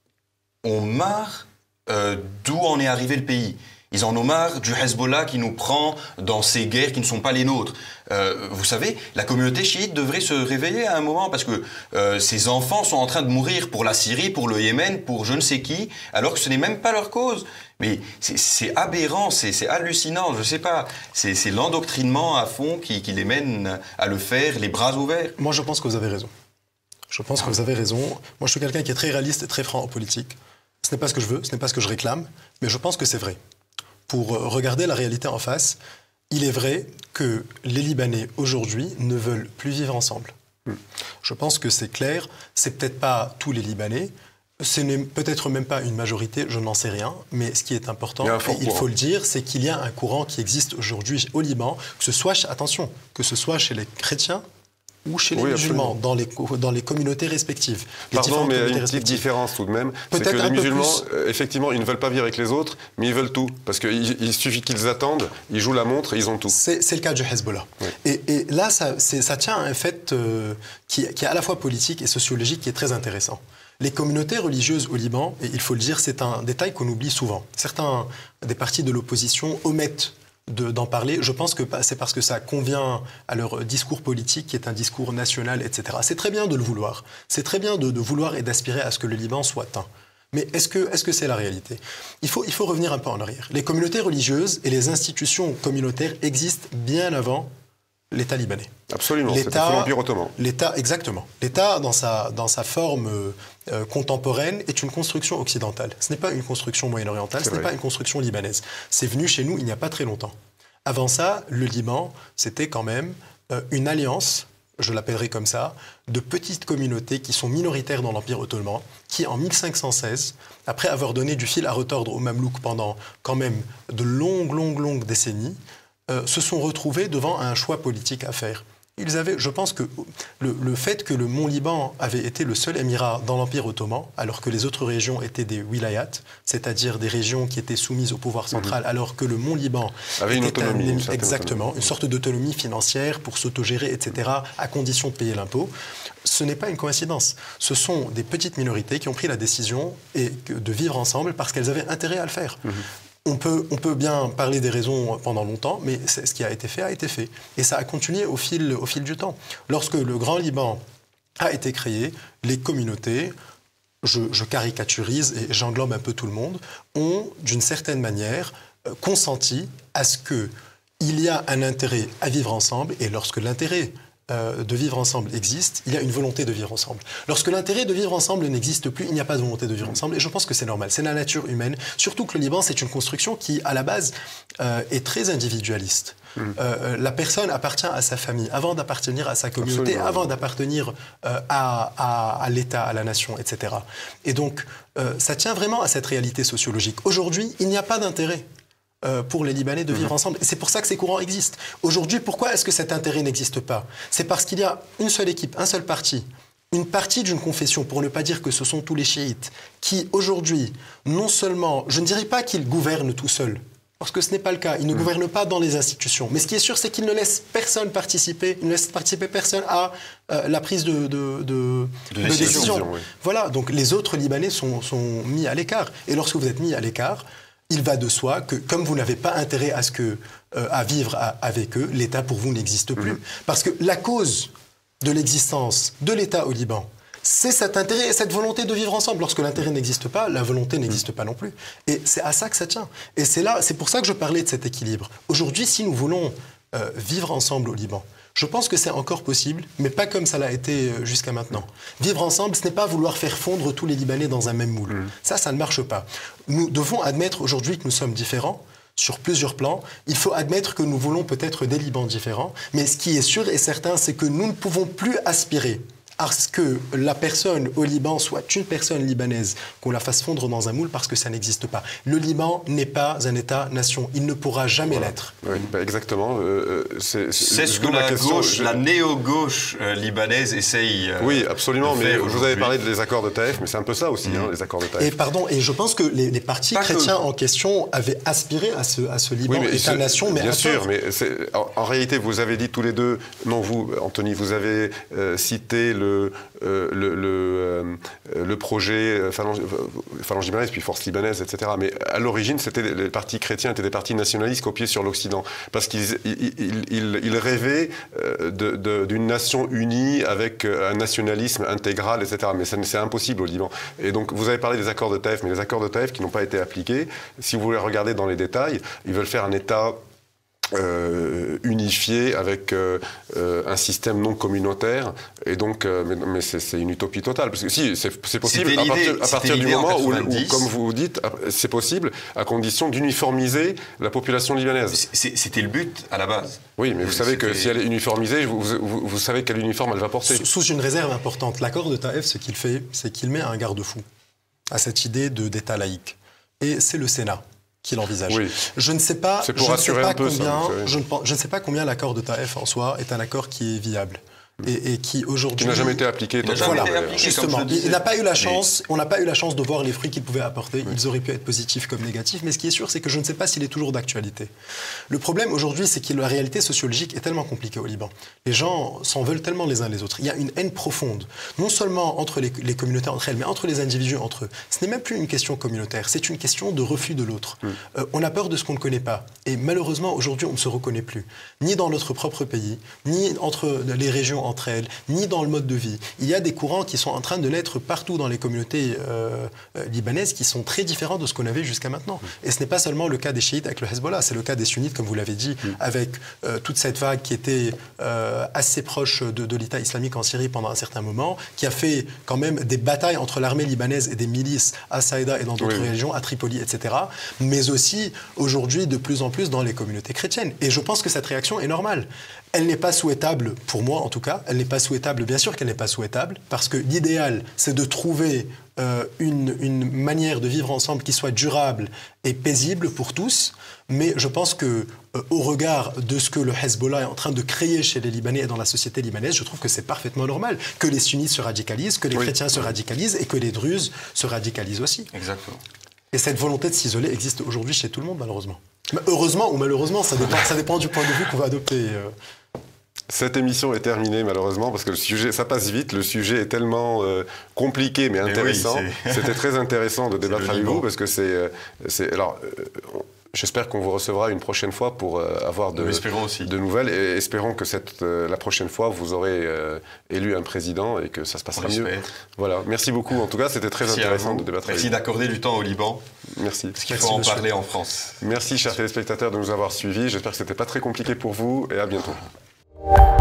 ont marre euh, d'où en est arrivé le pays. Ils en ont marre du Hezbollah qui nous prend dans ces guerres qui ne sont pas les nôtres. Euh, vous savez, la communauté chiite devrait se réveiller à un moment parce que euh, ces enfants sont en train de mourir pour la Syrie, pour le Yémen, pour je ne sais qui, alors que ce n'est même pas leur cause. Mais c'est aberrant, c'est hallucinant, je ne sais pas. C'est l'endoctrinement à fond qui, qui les mène à le faire, les bras ouverts. Moi, je pense que vous avez raison. Je pense que vous avez raison. Moi, je suis quelqu'un qui est très réaliste et très franc en politique. Ce n'est pas ce que je veux, ce n'est pas ce que je réclame, mais je pense que c'est vrai. Pour regarder la réalité en face, il est vrai que les Libanais, aujourd'hui, ne veulent plus vivre ensemble. Hmm. Je pense que c'est clair. C'est peut-être pas tous les Libanais. Ce n'est peut-être même pas une majorité, je n'en sais rien. Mais ce qui est important, il, et il faut le dire, c'est qu'il y a un courant qui existe aujourd'hui au Liban, que ce soit, attention, que ce soit chez les chrétiens, ou chez les oui, musulmans, dans les, dans les communautés respectives. Les Pardon, mais il y a une petite différence tout de même. C'est que les musulmans, euh, effectivement, ils ne veulent pas vivre avec les autres, mais ils veulent tout. Parce qu'il il suffit qu'ils attendent, ils jouent la montre et ils ont tout. C'est le cas du Hezbollah. Oui. Et, et là, ça, ça tient à un fait euh, qui, qui est à la fois politique et sociologique, qui est très intéressant. Les communautés religieuses au Liban, et il faut le dire, c'est un détail qu'on oublie souvent. Certains des partis de l'opposition omettent d'en parler. Je pense que c'est parce que ça convient à leur discours politique, qui est un discours national, et cetera. C'est très bien de le vouloir. C'est très bien de, de vouloir et d'aspirer à ce que le Liban soit un. Mais est-ce que est-ce que c'est la réalité? Il faut, il faut revenir un peu en arrière. Les communautés religieuses et les institutions communautaires existent bien avant l'État libanais. Absolument, c'était sous l'Empire ottoman. L'État, exactement. L'État, dans sa, dans sa forme euh, contemporaine, est une construction occidentale. Ce n'est pas une construction moyen-orientale, ce n'est pas une construction libanaise. C'est venu chez nous il n'y a pas très longtemps. Avant ça, le Liban, c'était quand même euh, une alliance, je l'appellerai comme ça, de petites communautés qui sont minoritaires dans l'Empire ottoman, qui en mille cinq cent seize, après avoir donné du fil à retordre aux Mamelouks pendant quand même de longues, longues, longues décennies, Euh, se sont retrouvés devant un choix politique à faire. Ils avaient, je pense que le, le fait que le Mont Liban avait été le seul émirat dans l'Empire ottoman, alors que les autres régions étaient des wilayats, c'est-à-dire des régions qui étaient soumises au pouvoir central, mmh. alors que le Mont Liban avait une autonomie, un, une exactement, autonomie. une sorte d'autonomie financière pour s'autogérer, et cetera, à condition de payer l'impôt. Ce n'est pas une coïncidence. Ce sont des petites minorités qui ont pris la décision et de vivre ensemble parce qu'elles avaient intérêt à le faire. Mmh. On peut, on peut bien parler des raisons pendant longtemps, mais ce qui a été fait a été fait. Et ça a continué au fil, au fil du temps. Lorsque le Grand Liban a été créé, les communautés, je, je caricaturise et j'englobe un peu tout le monde, ont d'une certaine manière consenti à ce qu'il y a un intérêt à vivre ensemble. Et lorsque l'intérêt euh, de vivre ensemble existe, il y a une volonté de vivre ensemble. Lorsque l'intérêt de vivre ensemble n'existe plus, il n'y a pas de volonté de vivre ensemble. Et je pense que c'est normal, c'est la nature humaine. Surtout que le Liban, c'est une construction qui, à la base, euh, est très individualiste. Mmh. Euh, la personne appartient à sa famille avant d'appartenir à sa communauté, Absolument. avant d'appartenir euh, à, à, à l'État, à la nation, et cetera. Et donc, euh, ça tient vraiment à cette réalité sociologique. Aujourd'hui, il n'y a pas d'intérêt euh, pour les Libanais de vivre mmh. ensemble. Et c'est pour ça que ces courants existent. Aujourd'hui, pourquoi est-ce que cet intérêt n'existe pas? C'est parce qu'il y a une seule équipe, un seul parti, une partie d'une confession, pour ne pas dire que ce sont tous les chiites, qui aujourd'hui, non seulement, je ne dirais pas qu'ils gouvernent tout seuls, parce que ce n'est pas le cas. Ils ne mmh. gouvernent pas dans les institutions. Mais ce qui est sûr, c'est qu'ils ne laissent personne participer, ils ne laissent participer personne à euh, la prise de, de, de, de, de décision. décision oui. Voilà, donc les autres Libanais sont, sont mis à l'écart. Et lorsque vous êtes mis à l'écart, il va de soi que, comme vous n'avez pas intérêt à, ce que, euh, à vivre à, avec eux, l'État pour vous n'existe plus. Mmh. Parce que la cause de l'existence de l'État au Liban, c'est cet intérêt et cette volonté de vivre ensemble. Lorsque l'intérêt n'existe pas, la volonté n'existe pas non plus. Et c'est à ça que ça tient. Et c'est là, c'est pour ça que je parlais de cet équilibre. Aujourd'hui, si nous voulons euh, vivre ensemble au Liban, je pense que c'est encore possible, mais pas comme ça l'a été jusqu'à maintenant. Vivre ensemble, ce n'est pas vouloir faire fondre tous les Libanais dans un même moule. Mmh. Ça, ça ne marche pas. Nous devons admettre aujourd'hui que nous sommes différents sur plusieurs plans. Il faut admettre que nous voulons peut-être des Libans différents, mais ce qui est sûr et certain, c'est que nous ne pouvons plus aspirer à ce que la personne au Liban soit une personne libanaise, qu'on la fasse fondre dans un moule, parce que ça n'existe pas. Le Liban n'est pas un État-nation. Il ne pourra jamais voilà. l'être. Oui, bah exactement. Euh, c'est c'est ce que la question, gauche, je... la néo-gauche euh, libanaise essaye euh, Oui, absolument. de mais vous avez parlé des accords de Taïf, mais c'est un peu ça aussi, mmh. hein, les accords de Taïf. Et pardon, et je pense que les, les partis pas chrétiens que... en question avaient aspiré à ce, à ce Liban oui, État-nation, mais bien sûr, mais en, en réalité, vous avez dit tous les deux, non vous, Anthony, vous avez euh, cité le Le, euh, le, le, euh, le projet Phalange, Phalange libanaise, puis Force libanaise, et cetera. Mais à l'origine, c'était, les partis chrétiens étaient des partis nationalistes copiés sur l'Occident. Parce qu'ils ils, ils, ils rêvaient de, de, d'une nation unie avec un nationalisme intégral, et cetera. Mais c'est impossible au Liban. Et donc, vous avez parlé des accords de Taïf, mais les accords de Taïf qui n'ont pas été appliqués, si vous voulez regarder dans les détails, ils veulent faire un État Euh, unifié avec euh, euh, un système non communautaire, et donc euh, mais, mais c'est une utopie totale, parce que si c'est possible à partir, à partir du moment où, où, comme vous dites, c'est possible à condition d'uniformiser la population libanaise. C'était le but à la base. Oui, mais vous savez que si elle est uniformisée, vous, vous, vous savez quel uniforme elle va porter. Sous une réserve importante, l'accord de Taïf, ce qu'il fait, c'est qu'il met un garde-fou à cette idée d'État laïque, et c'est le Sénat qu'il envisage. Oui. Je ne sais pas, pour je ne sais pas un peu combien, ça, je, ne, je ne sais pas combien l'accord de Taïf en soi est un accord qui est viable. Et, et qui aujourd'hui... Qui n'a jamais été appliqué. Il n'a jamais voilà, été appliqué, justement. Il n'a pas eu la chance, on n'a pas eu la chance de voir les fruits qu'il pouvait apporter. Oui. Ils auraient pu être positifs comme négatifs, mais ce qui est sûr, c'est que je ne sais pas s'il est toujours d'actualité. Le problème aujourd'hui, c'est que la réalité sociologique est tellement compliquée au Liban. Les gens s'en veulent tellement les uns les autres. Il y a une haine profonde, non seulement entre les, les communautés entre elles, mais entre les individus entre eux. Ce n'est même plus une question communautaire, c'est une question de refus de l'autre. Oui. Euh, on a peur de ce qu'on ne connaît pas. Et malheureusement, aujourd'hui, on ne se reconnaît plus. Ni dans notre propre pays, ni entre les régions entre elles, ni dans le mode de vie. Il y a des courants qui sont en train de naître partout dans les communautés euh, euh, libanaises qui sont très différents de ce qu'on avait jusqu'à maintenant. Et ce n'est pas seulement le cas des chiites avec le Hezbollah, c'est le cas des sunnites, comme vous l'avez dit, mm. avec euh, toute cette vague qui était euh, assez proche de, de l'État islamique en Syrie pendant un certain moment, qui a fait quand même des batailles entre l'armée libanaise et des milices à Saïda et dans d'autres oui. régions, à Tripoli, et cetera. Mais aussi, aujourd'hui, de plus en plus dans les communautés chrétiennes. Et je pense que cette réaction est normale. Elle n'est pas souhaitable, pour moi en tout cas, elle n'est pas souhaitable, bien sûr qu'elle n'est pas souhaitable, parce que l'idéal, c'est de trouver euh, une, une manière de vivre ensemble qui soit durable et paisible pour tous, mais je pense que, euh, au regard de ce que le Hezbollah est en train de créer chez les Libanais et dans la société libanaise, je trouve que c'est parfaitement normal que les sunnites se radicalisent, que les oui. chrétiens se radicalisent et que les druzes se radicalisent aussi. Exactement. Et cette volonté de s'isoler existe aujourd'hui chez tout le monde, malheureusement. Mais heureusement ou malheureusement, ça dépend, ça dépend du point de vue qu'on va adopter. Euh. Cette émission est terminée malheureusement parce que le sujet, ça passe vite, le sujet est tellement euh, compliqué mais intéressant. Oui, c'était très intéressant de débattre avec vous parce que c'est, c'est alors. Euh, J'espère qu'on vous recevra une prochaine fois pour euh, avoir de, de nouvelles et espérons que cette, euh, la prochaine fois vous aurez euh, élu un président et que ça se passera mieux. Voilà. Merci beaucoup. En tout cas, c'était très Merci intéressant de débattre. Merci d'accorder du temps au Liban. Merci. Parce qu'il faut en parler en France. Merci, chers téléspectateurs, de nous avoir suivis. J'espère que c'était pas très compliqué pour vous et à bientôt.